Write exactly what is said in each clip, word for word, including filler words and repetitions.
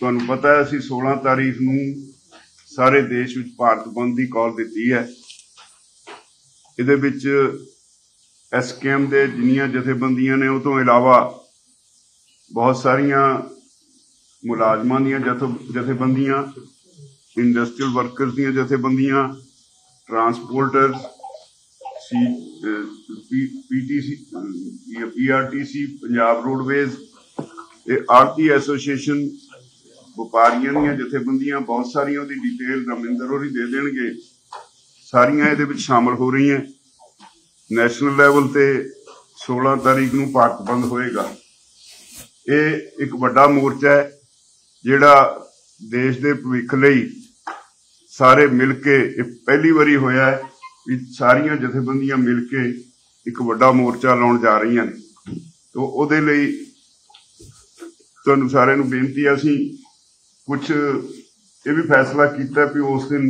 ਤੁਹਾਨੂੰ ਪਤਾ ਹੈ ਅਸੀਂ सोलह तारीख ਨੂੰ ਸਾਰੇ ਦੇਸ਼ ਵਿੱਚ ਭਾਰਤ ਬੰਦ ਦੀ ਕਾਲ ਦਿੱਤੀ ਹੈ। ਇਹਦੇ ਵਿੱਚ ਐਸਕੇਐਮ ਦੇ ਜਿੰਨੀਆਂ ਜਥੇਬੰਦੀਆਂ ਨੇ ਉਹ ਤੋਂ ਇਲਾਵਾ ਬਹੁਤ ਸਾਰੀਆਂ ਮੁਲਾਜ਼ਮਾਂ ਦੀਆਂ ਜਥੇਬੰਦੀਆਂ, ਇੰਡਸਟਰੀਅਲ ਵਰਕਰਸ ਦੀਆਂ ਜਥੇਬੰਦੀਆਂ, transporters, C PTC, PRTC, Punjab roadways, ਆਰਤੀ ਐਸੋਸੀਏਸ਼ਨ, ਵਪਾਰੀਆਂ ਦੀਆਂ ਜਥੇਬੰਦੀਆਂ, ਬਹੁਤ ਸਾਰੀਆਂ ਉਹਦੀ डिटेल रमिंदर होरी दे देंगे। सारियां ਇਹਦੇ ਵਿੱਚ शामिल हो रही हैं। नैशनल लैवल ते सोलह तारीख ਨੂੰ ਭਾਰਤ ਬੰਦ ਹੋਏਗਾ। ਇਹ ਇੱਕ ਵੱਡਾ ਮੋਰਚਾ ਹੈ ਜਿਹੜਾ ਦੇਸ਼ ਦੇ ਭਵਿੱਖ ਲਈ ਸਾਰੇ ਮਿਲ ਕੇ, ਇਹ ਪਹਿਲੀ ਵਾਰੀ ਹੋਇਆ ਹੈ ਵੀ ਸਾਰੀਆਂ ਜਥੇਬੰਦੀਆਂ ਮਿਲ ਕੇ ਇੱਕ ਵੱਡਾ ਮੋਰਚਾ ਲਾਉਣ ਜਾ ਰਹੀਆਂ ਨੇ। तो ਉਹਦੇ ਲਈ ਤੁਹਾਨੂੰ ਸਾਰਿਆਂ ਨੂੰ ਬੇਨਤੀ ਹੈ, ਅਸੀਂ कुछ ये भी फैसला किया भी उस दिन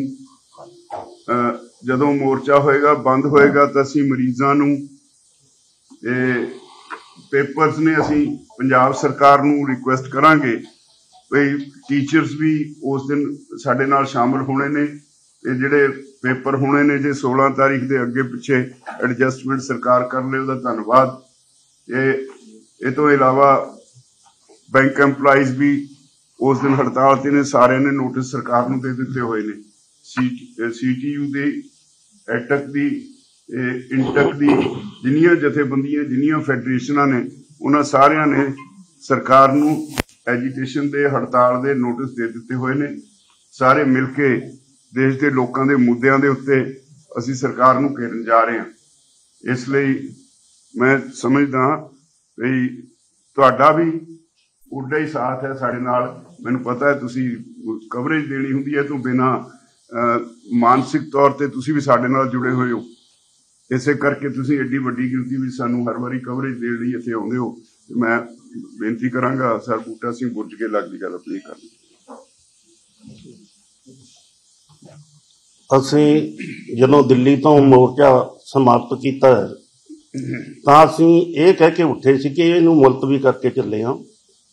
जदों मोर्चा होएगा, बंद होएगा, तो असी मरीजां नूं पेपर्स ने असी पंजाब सरकार नूं रिक्वेस्ट करांगे भई टीचर्स भी उस दिन साडे नाल शामिल होने ने। ते जिहड़े पेपर होने ने जे सोलह तारीख के अगे पिछे एडजस्टमेंट सरकार कर ले उहदा धन्नवाद। ये तो इलावा बैंक एम्पलाइज भी उस दिन हड़ताल ते ने, सारे ने नोटिस सरकार नूं दे दिते हुए ने। सी टी यू दे, एटक दी, इंटक दी जिन्नियां जथेबंदियां, जिन्नियां फैडरेशनां ने, उन्हां सारियां ने सरकार नूं एजीटेशन दे, हड़ताल दे नोटिस दे दिते हुए ने। सारे मिल के देश के लोकां दे मुद्दिआं दे उत्ते असीं सरकार नूं घेरन जा रहे हां। इसलिए मैं समझदा भई तुहाडा भी उड्डा ही साथ है साडे नाल। मैनूं पता है तुसीं कवरेज देनी हुंदी है तो बिना मानसिक तौर ते तुसीं भी साडे नाल जुड़े होए हो, इसे करके तुसीं एड्डी वड्डी गिनती विच सानूं हर वारी कवरेज देण लई इत्थे आउंदे हो। मैं बेनती करांगा सर बूटा सिंह बुर्ज के लग दी गल अपनी करनी। असीं जदों दिल्ली तो मोर्चा समाप्त कीता तां असीं इह कह के उठे सी कि इहनूं मुलतवी करके चले हां।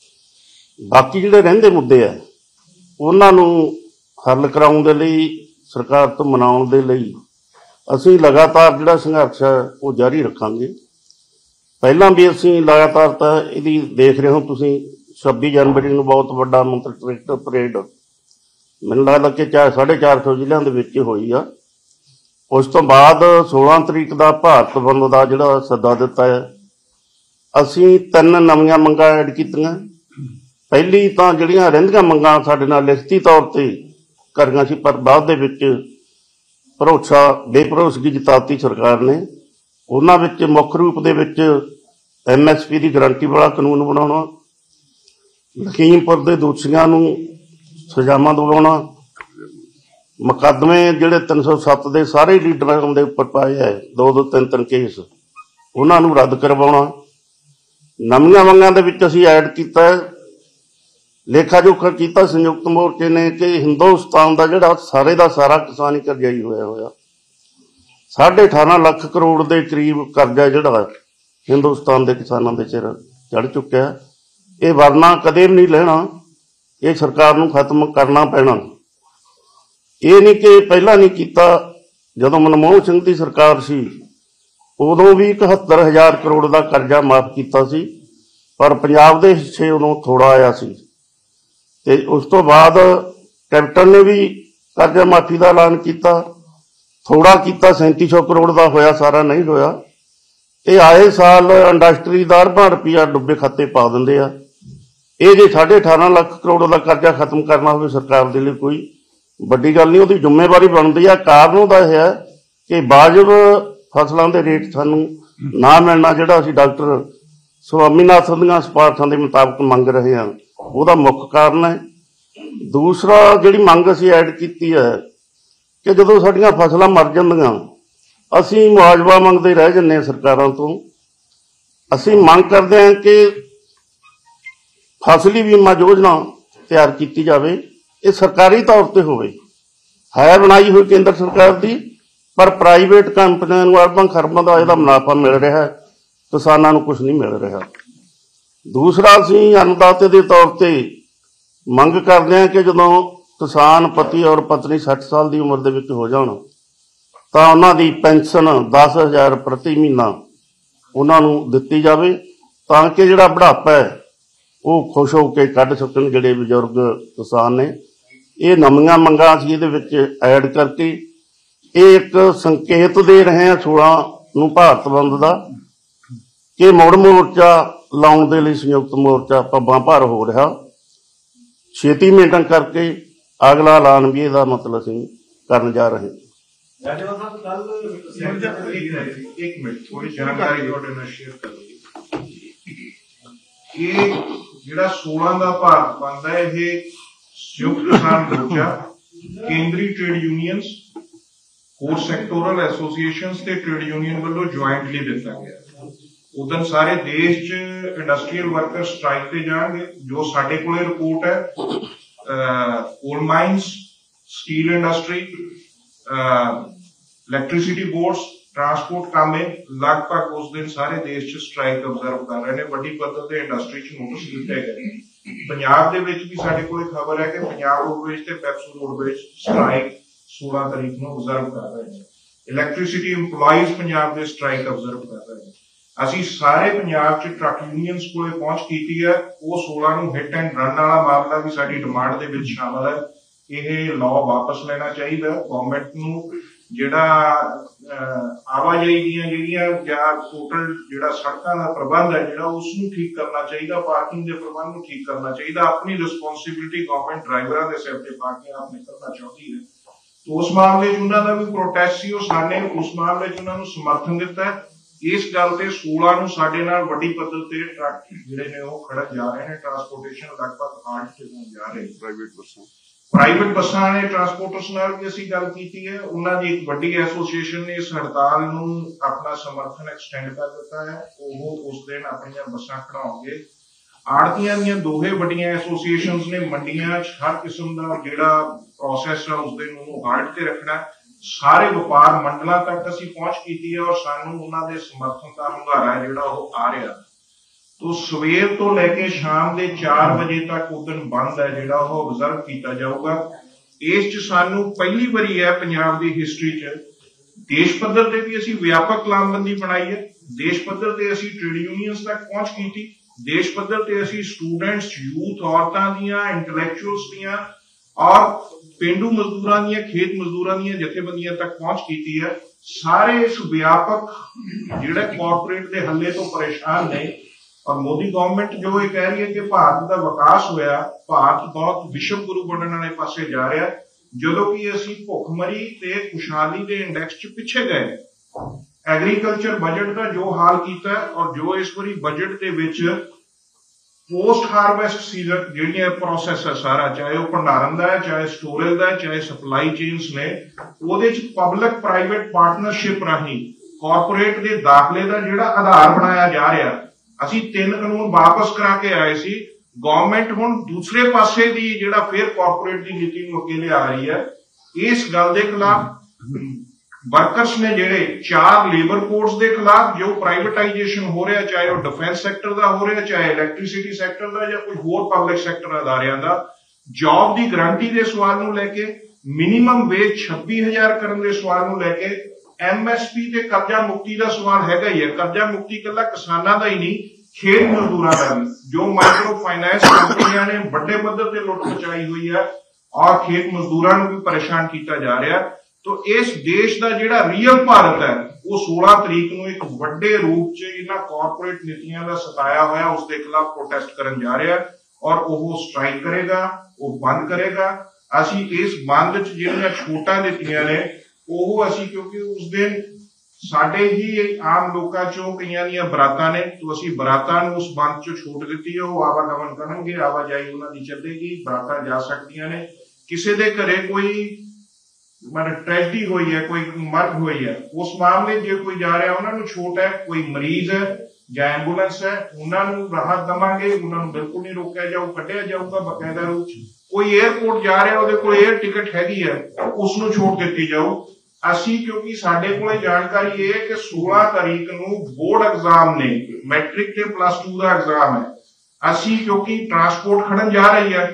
बाकी जिहड़े रहिंदे मुद्दे है उन्हां नूं हल कराउण दे लई, सरकार तो मनाउण दे लई असीं लगातार जिहड़ा संघर्ष है वो जारी रखांगे। पहलां भी असीं लगातार तां इहदी देख रहे हो तुसीं छब्बी जनवरी नूं बहुत वड्डा मंत्र ट्रैक्टर परेड मैनूं लगदा कि चार साढ़े चार सौ जिल੍ਹਿਆਂ ਦੇ ਵਿੱਚ होई आ। उस तो बाद सोलह तरीक का भारत बंद का जिहड़ा सद्दा दिता है, असीं तीन नवीं मंगां ऐड कीतीआं। पहली तो जिहड़ियां रहिंदियां मंगां साडे नाल लिखती तौर ते करियां सी, पर बाद दे विच भरोसा बेभरोसगी जताती सरकार ने। उन्हां विच मुख रूप दे विच एम एस पी की गारंटी वाला कानून बनाउणा, लखीमपुर के दोषियों नूं सजावां दिवाउणा, मुकदमे जिहड़े तीन सौ सत्त के सारे लीडरां दे उपर पाए है, दो दो तीन तीन केस, उन्हां नूं रद्द करवाउणा। नवीं मंगां दे विच असीं ऐड कीता है, लेखा जोखा किया संयुक्त मोर्चे ने कि हिंदुस्तान का जिहड़ा सारे का सारा किसानी करजाई होया होया साढ़े अठारह लाख करोड़ के करीब करजा जिहड़ा हिंदुस्तान के किसानों के सिर चढ़ चुका है। ये वरना कदे भी नहीं लेना, ये सरकार नूं खत्म करना पैना। ये नहीं कि पहला नहीं किया, जदों मनमोहन सिंह की सरकार सी उदों भी इकहत्तर हज़ार करोड़ का करजा माफ किया सी, पर पंजाब के हिस्से उदों थोड़ा आया सी। ते उस तो बाद कैप्टन ने भी कर्जा माफी का ऐलान किया, थोड़ा किया सैंती सौ करोड़ का होया, सारा नहीं होया। ये आए साल इंडस्ट्री का अरबां रुपया डुबे खाते पा देंदे आ। ये जे साढ़े अठारह लाख करोड़ का कर्जा खत्म करना हो सरकार के लिए कोई वड्डी गल नहीं, उसकी जिम्मेवारी बनती है। कारण उहदा है कि वाजिब फसलों के रेट सानूं ना मिलना, जिहड़ा असीं डॉक्टर स्वामीनाथन दीआं सिफारिशां दे मुताबक मंग रहे हैं, ਉਹਦਾ मुख्य कारण है। दूसरा जिहड़ी मंग असीं ऐड कीती है कि जदों साडीआं फसलां मर जांदिआं असीं मुआवजा मंगदे रह जन्ने सरकारां तो। असीं मंग करदे हां कि फसली बीमा योजना तैयार की जाए, ये सरकारी तौर पर होवे, है बनाई हुई केंद्र सरकार की, पर प्राइवेट कंपनियों नूं अरबां खरबां दा इहदा मुनाफा मिल रहा है, किसानां नूं कुछ नहीं मिल रहा। दूसरा असीं अन्नदाते के तौर पर ਮੰਗ ਕਰਦੇ ਹਾਂ ਕਿ ਜਦੋਂ ਕਿਸਾਨ ਪਤੀ ਔਰ ਪਤਨੀ ਸੱਠ ਸਾਲ ਦੀ ਉਮਰ ਦੇ ਵਿੱਚ ਹੋ ਜਾਣ ਤਾਂ ਉਹਨਾਂ ਦੀ ਪੈਨਸ਼ਨ ਦਸ ਹਜ਼ਾਰ ਪ੍ਰਤੀ ਮਹੀਨਾ ਉਹਨਾਂ ਨੂੰ ਦਿੱਤੀ ਜਾਵੇ, ਤਾਂ ਕਿ ਜਿਹੜਾ ਬੁਢਾਪਾ ਹੈ ਉਹ ਖੁਸ਼ ਹੋ ਕੇ ਕੱਢ ਸਕਣ ਜਿਹੜੇ ਬਜ਼ੁਰਗ ਕਿਸਾਨ ਨੇ। ਇਹ ਨਵੀਆਂ ਮੰਗਾਂ ਅਸੀਂ ਇਹਦੇ ਵਿੱਚ ਐਡ ਕਰਕੇ ਇਹ ਇੱਕ ਸੰਕੇਤ ਦੇ ਰਹੇ ਹਾਂ ਸੋਲਾਂ ਨੂੰ ਭਾਰਤ ਬੰਦ ਦਾ ਕਿ ਮੁੜ ਮੋਰਚਾ ਲਾਉਣ ਦੇ ਲਈ ਸੰਯੁਕਤ ਮੋਰਚਾ ਪੱਬਾਂ ਭਾਰ ਹੋ ਰਿਹਾ। ਛੇਤੀ ਮੀਟਿੰਗ ਕਰਕੇ ਅਗਲਾ ਐਲਾਨ ਵੀ ਇਹਦਾ ਮਤਲਬ ਅਸੀਂ ਕਰਨ ਜਾ ਰਹੇ ਹਾਂ। ਇੱਕ ਮਿੰਟ ਥੋੜੀ ਜਾਣਕਾਰੀ ਤੁਹਾਡੇ ਨਾਲ ਸ਼ੇਅਰ ਕਰੋ। ਇਹ ਜਿਹੜਾ ਸੋਲਾਂ ਦਾ ਭਾਰਤ ਬੰਦ ਹੈ, ਇਹ ਸੰਯੁਕਤ ਕਿਸਾਨ ਮੋਰਚਾ, ਕੇਂਦਰੀ ਟ੍ਰੇਡ ਯੂਨੀਅਨਸ, ਹੋਰ ਸੈਕਟੋਰਲ ਐਸੋਸੀਏਸ਼ਨਸ ਤੇ ਟ੍ਰੇਡ ਯੂਨੀਅਨ ਵੱਲੋਂ ਜੁਆਇੰਟਲੀ ਦਿੱਤਾ ਗਿਆ। ਉਦੋਂ ਸਾਰੇ ਦੇਸ਼ 'ਚ ਇੰਡਸਟਰੀਅਲ ਵਰਕਰ ਸਟ੍ਰਾਈਕ ਤੇ ਜਾਣਗੇ। ਜੋ ਸਾਡੇ ਕੋਲੇ ਰਿਪੋਰਟ ਹੈ, coal mines, steel industry, electricity boards, transport ਕਾਮੇ ਲਗਭਗ ਉਸ ਦਿਨ ਸਾਰੇ ਦੇਸ਼ 'ਚ ਸਟ੍ਰਾਈਕ ਅਬਜ਼ਰਵ ਕਰ ਰਹੇ ਨੇ। ਵੱਡੀ ਪੱਧਰ ਤੇ ਇੰਡਸਟਰੀ 'ਚ ਨੋਟਿਸ ਦਿੱਤੇ ਗਏ। ਪੰਜਾਬ ਦੇ ਵਿੱਚ ਵੀ ਸਾਡੇ ਕੋਲ ਖਬਰ ਹੈ ਕਿ ਪੰਜਾਬ ਰੋਡਵੇਜ਼ ਤੇ ਪੈਪਸੂ ਰੋਡਵੇਜ਼ ਸਟ੍ਰਾਈਕ ਸੋਲਾਂ ਤਰੀਕ ਨੂੰ ਅਬਜ਼ਰਵ ਕਰ ਰਹੇ ਨੇ। ਇਲੈਕਟ੍ਰਿਸਿਟੀ ਇੰਪਲਾਈਜ਼ ਪੰਜਾਬ ਦੇ ਸਟ੍ਰਾਈਕ ਅਬਜ਼ਰਵ ਕਰ ਰਹੇ ਨੇ। ਅਸੀਂ ਸਾਰੇ ਪੰਜਾਬ 'ਚ ਟਰੱਕ ਯੂਨੀਅਨਸ ਕੋਲੇ ਪਹੁੰਚ ਕੀਤੀ ਹੈ। ਉਹ ਸੋਲਾਂ ਨੂੰ ਹਿੱਟ ਐਂਡ ਰਨ ਵਾਲਾ ਮਾਮਲਾ ਵੀ ਸਾਡੀ ਡਿਮਾਂਡ ਦੇ ਵਿੱਚ ਸ਼ਾਮਲ ਹੈ। ਇਹ ਲਾਅ ਵਾਪਸ ਲੈਣਾ ਚਾਹੀਦਾ। ਗਵਰਨਮੈਂਟ ਨੂੰ ਜਿਹੜਾ ਆਵਾਜਾਈ ਦੀਆਂ ਜਿਹੜੀਆਂ ਜਾਂ ਟੋਟਲ ਜਿਹੜਾ ਸੜਕਾਂ ਦਾ ਪ੍ਰਬੰਧ ਹੈ ਜਿਹੜਾ ਉਸ ਨੂੰ ਠੀਕ ਕਰਨਾ ਚਾਹੀਦਾ। ਪਾਰਕਿੰਗ ਦੇ ਪ੍ਰਬੰਧ ਨੂੰ ਠੀਕ ਕਰਨਾ ਚਾਹੀਦਾ। ਆਪਣੀ ਰਿਸਪੌਂਸਿਬਿਲਿਟੀ ਗਵਰਨਮੈਂਟ ਡਰਾਈਵਰਾਂ ਦੇ ਸਿਰ ਤੇ ਪਾ ਕੇ ਆਪ ਨਿਕਲਣਾ ਚਾਹੁੰਦੀ ਹੈ। ਉਸ ਮਾਮਲੇ 'ਚ ਉਹਨਾਂ ਦਾ ਵੀ ਪ੍ਰੋਟੈਸਟ ਸੀ। ਉਹ ਸਾਡੇ ਉਸ ਮਾਮਲੇ 'ਚ ਉਹਨਾਂ ਨੂੰ ਸਮਰਥਨ ਦਿੱਤਾ। ਇਸ ਗੱਲ ਤੇ ਸੋਲਾਂ ਨੂੰ ਸਾਡੇ ਨਾਲ ਵੱਡੀ ਪੱਧਰ ਤੇ ਟਰੱਕ ਜਿਹੜੇ ਨੇ ਉਹ ਖੜਨ ਜਾ ਰਹੇ ਨੇ। ਟਰਾਂਸਪੋਰਟੇਸ਼ਨ ਲਗਭਗ ਹਾਲਟ ਤੇ ਹੋਣ ਜਾ ਰਹੇ। ਪ੍ਰਾਈਵੇਟ ਬੱਸਾਂ ਪ੍ਰਾਈਵੇਟ ਬੱਸਾਂ ਨੇ ਟਰਾਂਸਪੋਰਟਰਸ ਨਾਲ ਵੀ ਅਸੀਂ ਗੱਲ ਕੀਤੀ ਹੈ। ਉਹਨਾਂ ਦੀ ਇੱਕ ਵੱਡੀ ਐਸੋਸੀਏਸ਼ਨ ਨੇ ਇਸ ਹੜਤਾਲ ਨੂੰ ਆਪਣਾ ਸਮਰਥਨ ਐਕਸਟੈਂਡ ਕਰ ਦਿੱਤਾ ਹੈ। ਉਹ ਉਸ ਦਿਨ ਆਪਣੀਆਂ ਬੱਸਾਂ ਖੜਾਉਣਗੇ। ਆੜਤੀਆਂ ਦੀਆਂ ਦੋਹੇ ਵੱਡੀਆਂ ਐਸੋਸੀਏਸ਼ਨਸ ਨੇ ਮੰਡੀਆਂ 'ਚ ਹਰ ਕਿਸਮ ਦਾ ਜਿਹੜਾ ਪ੍ਰੋਸੈਸ ਹੈ ਉਸ ਦਿਨ ਉਹਨੂੰ ਹਾਲਟ ਤੇ ਰੱਖਣਾ। ਸਾਰੇ ਵਪਾਰ ਮੰਡਲਾਂ ਤੱਕ ਅਸੀਂ ਪਹੁੰਚ ਕੀਤੀ ਹੈ ਔਰ ਸਾਨੂੰ ਉਹਨਾਂ ਦੇ ਸਮਰਥਨ ਦਾ ਹੁੰਗਾਰਾ ਜਿਹੜਾ ਉਹ ਆ ਰਿਹਾ। ਤੋ ਸਵੇਰ ਤੋਂ ਲੈ ਕੇ ਸ਼ਾਮ ਦੇ ਚਾਰ ਵਜੇ ਤੱਕ ਉਹ ਦਿਨ ਬੰਦ ਹੈ ਜਿਹੜਾ ਉਹ ਆਬਜ਼ਰਵ ਕੀਤਾ ਜਾਊਗਾ। ਇਸ 'ਚ ਸਾਨੂੰ ਪਹਿਲੀ ਵਾਰੀ ਹੈ ਪੰਜਾਬ ਦੀ ਹਿਸਟਰੀ 'ਚ ਦੇਸ਼ ਪੱਧਰ ਤੇ ਵੀ ਅਸੀਂ ਵਿਆਪਕ ਲਾਮਬੰਦੀ ਬਣਾਈ ਹੈ। ਦੇਸ਼ ਪੱਧਰ ਤੇ ਅਸੀਂ ਟ੍ਰੇਡ ਯੂਨੀਅਨਸ ਤੱਕ ਪਹੁੰਚ ਕੀਤੀ। ਦੇਸ਼ ਪੱਧਰ ਤੇ ਅਸੀਂ ਸਟੂਡੈਂਟਸ, ਯੂਥ, ਔਰਤਾਂ ਦੀਆਂ, ਇੰਟੈਲੈਕਚੁਅਲਸ ਦੀਆਂ ਔਰ ਪੇਂਡੂ ਮਜ਼ਦੂਰਾਂ ਦੀਆਂ, ਖੇਤ ਮਜ਼ਦੂਰਾਂ ਦੀਆਂ ਜਥੇਬੰਦੀਆਂ ਤੱਕ ਪਹੁੰਚ ਕੀਤੀ ਹੈ। ਸਾਰੇ ਇਸ ਵਿਆਪਕ ਜਿਹੜੇ ਕਾਰਪੋਰੇਟ ਦੇ ਹੱਲੇ ਤੋਂ ਪਰੇਸ਼ਾਨ ਨੇ ਔਰ ਮੋਦੀ ਗਵਰਨਮੈਂਟ ਜੋ ਇਹ ਕਹਿ ਰਹੀ ਹੈ ਕਿ ਭਾਰਤ ਦਾ ਵਿਕਾਸ ਹੋਇਆ, ਭਾਰਤ ਬਹੁਤ ਵਿਸ਼ਵ ਗੁਰੂ ਬਣਨ ਵਾਲੇ ਪਾਸੇ ਜਾ ਰਿਹਾ, ਜਦੋਂ ਕਿ ਅਸੀਂ ਭੁੱਖਮਰੀ ਤੇ ਖੁਸ਼ਹਾਲੀ ਦੇ ਇੰਡੈਕਸ 'ਚ ਪਿੱਛੇ ਗਏ। ਐਗਰੀਕਲਚਰ ਬਜਟ ਦਾ ਜੋ ਹਾਲ ਕੀਤਾ ਔਰ ਜੋ ਇਸ ਵਾਰੀ ਬਜਟ ਦੇ ਵਿੱਚ ਪੋਸਟ ਹਾਰਵੈਸਟ ਸੀਜ਼ਨ ਜਿਹੜੀਆਂ ਪ੍ਰੋਸੈਸ ਹੈ ਸਾਰਾ, ਚਾਹੇ ਉਹ ਭੰਡਾਰਨ ਦਾ ਹੈ, ਚਾਹੇ ਸਟੋਰੇਜ ਦਾ ਹੈ, ਚਾਹੇ ਸਪਲਾਈ ਚੇਨਸ ਨੇ, ਉਹਦੇ 'ਚ ਪਬਲਿਕ ਪ੍ਰਾਈਵੇਟ ਪਾਰਟਨਰਸ਼ਿਪ ਰਾਹੀਂ ਕਾਰਪੋਰੇਟ ਦੇ ਦਾਖਲੇ ਦਾ ਜਿਹੜਾ ਆਧਾਰ ਬਣਾਇਆ ਜਾ ਰਿਹਾ। ਅਸੀਂ ਤਿੰਨ ਕਾਨੂੰਨ ਵਾਪਸ ਕਰਾ ਕੇ ਆਏ ਸੀ। ਗਵਰਨਮੈਂਟ ਹੁਣ ਦੂਸਰੇ ਪਾਸੇ ਦੀ ਜਿਹੜਾ ਫੇਰ ਕਾਰਪੋਰੇਟ ਦੀ ਨੀਤੀ ਨੂੰ ਅੱਗੇ ਲਿਆ ਰਹੀ ਹੈ। ਇਸ ਗੱਲ ਦੇ ਖਿਲਾਫ ਵਰਕਰਸ ਨੇ ਜਿਹੜੇ ਚਾਰ ਲੇਬਰ ਕੋਡਸ ਦੇ ਖਿਲਾਫ ਜੋ ਪ੍ਰਾਈਵੇਟਾਈਜੇਸ਼ਨ ਹੋ ਰਿਹਾ, ਚਾਹੇ ਉਹ ਡਿਫੈਂਸ ਸੈਕਟਰ ਦਾ ਹੋ ਰਿਹਾ, ਚਾਹੇ ਇਲੈਕਟ੍ਰਿਸਿਟੀ ਸੈਕਟਰ ਦਾ ਜਾਂ ਕੋਈ ਹੋਰ ਪਬਲਿਕ ਸੈਕਟਰ ਅਦਾਰਿਆਂ ਦਾ, ਜੌਬ ਦੀ ਗਰੰਟੀ ਦੇ ਸਵਾਲ ਨੂੰ ਲੈ ਕੇ, ਮਿਨੀਮਮ ਵੇਜ ਛੱਬੀ ਹਜ਼ਾਰ ਕਰਨ ਦੇ ਸਵਾਲ ਨੂੰ ਲੈ ਕੇ, ਐਮਐਸਪੀ ਤੇ ਕਰਜ਼ਾ ਮੁਕਤੀ ਦਾ ਸਵਾਲ ਹੈਗਾ ਹੀ ਹੈ। ਕਰਜ਼ਾ ਮੁਕਤੀ ਇਕੱਲਾ ਕਿਸਾਨਾਂ ਦਾ ਹੀ ਨਹੀਂ, ਖੇਤ ਮਜ਼ਦੂਰਾਂ ਦਾ ਵੀ, ਜੋ ਮਾਈਕਰੋ ਫਾਈਨੈਂਸ ਕੰਪਨੀਆਂ ਨੇ ਵੱਡੇ ਪੱਧਰ ਤੇ ਲੁੱਟ ਮਚਾਈ ਹੋਈ ਹੈ ਔਰ ਖੇਤ ਮਜ਼ਦੂਰਾਂ ਨੂੰ ਵੀ ਪਰੇਸ਼ਾਨ ਕੀਤਾ ਜਾ ਰਿਹਾ। ਤੋ ਇਸ ਦੇਸ਼ ਦਾ ਜਿਹੜਾ ਰੀਅਲ ਭਾਰਤ ਹੈ ਉਹ ਸੋਲਾਂ ਤਰੀਕ ਨੂੰ ਇੱਕ ਵੱਡੇ ਰੂਪ 'ਚ ਇਹਨਾਂ ਕਾਰਪੋਰੇਟ ਨੀਤੀਆਂ ਦਾ ਸਤਾਇਆ ਹੋਇਆ ਉਸ ਦੇ ਖਿਲਾਫ ਪ੍ਰੋਟੈਸਟ ਕਰਨ ਜਾ ਰਿਹਾ ਔਰ ਉਹ ਸਟ੍ਰਾਈਕ ਕਰੇਗਾ, ਉਹ ਬੰਦ ਕਰੇਗਾ। ਅਸੀਂ ਇਸ ਬੰਦ 'ਚ ਜਿਹੜੀਆਂ ਛੋਟਾਂ ਦਿੱਤੀਆਂ ਨੇ ਉਹ ਅਸੀਂ, ਕਿਉਂਕਿ ਉਸ ਦਿਨ ਸਾਡੇ ਹੀ ਆਮ ਲੋਕਾਂ 'ਚੋਂ ਕਈਆਂ ਦੀਆਂ ਬਰਾਤਾਂ ਨੇ, ਤਾਂ ਅਸੀਂ ਬਰਾਤਾਂ ਨੂੰ ਉਸ ਬੰਦ 'ਚੋਂ ਛੋਟ ਦਿੱਤੀ ਹੈ। ਉਹ ਆਵਾਗਮਨ ਕਰਨਗੇ, ਆਵਾਜਾਈ ਉਹਨਾਂ ਦੀ ਚੱਲੇਗੀ, ਬਰਾਤਾਂ ਜਾ ਸਕਦੀਆਂ ਨੇ। ਕਿਸੇ ਦੇ ਘਰੇ ਕੋਈ ਮਤਲਬ ਟ੍ਰੈਜਡੀ ਹੋਈ ਹੈ, ਕੋਈ ਮਰਗ ਹੋਈ ਹੈ, ਉਸ ਮਾਮਲੇ ਜੇ ਕੋਈ ਜਾ ਰਿਹਾ ਉਹਨਾਂ ਨੂੰ ਛੋਟ ਹੈ। ਕੋਈ ਮਰੀਜ਼ ਹੈ ਜਾਂ ਐਂਬੂਲੈਂਸ ਹੈ ਉਹਨਾਂ ਨੂੰ ਰਾਹਤ ਦੇਵਾਂਗੇ, ਉਹਨਾਂ ਨੂੰ ਬਿਲਕੁਲ ਨਹੀਂ ਰੋਕਿਆ ਜਾਊ, ਕੱਢਿਆ ਜਾਊਗਾ ਬਕਾਇਦਾ ਰੂਪ 'ਚ। ਕੋਈ 에ਅਰਪੋਰਟ ਜਾ ਰਿਹਾ ਉਹਦੇ ਕੋਲ 에ਅਰ ਟਿਕਟ ਹੈਗੀ ਹੈ, ਉਸ ਨੂੰ ਛੋਟ ਦਿੱਤੀ ਜਾਊ। ਅਸੀਂ ਕਿਉਂਕਿ ਸਾਡੇ ਕੋਲੇ ਜਾਣਕਾਰੀ ਇਹ ਹੈ ਕਿ ਸੋਲਾਂ ਤਾਰੀਖ ਨੂੰ ਬੋਰਡ ਐਗਜ਼ਾਮ ਨੇ, ਮੈਟ੍ਰਿਕ ਤੇ ਪਲੱਸ ਟੂ ਦਾ ਐਗਜ਼ਾਮ ਹੈ। ਅਸੀਂ ਕਿਉਂਕਿ ਟਰਾਂਸਪੋਰਟ ਖੜਨ ਜਾ ਰਹੀ ਹੈ,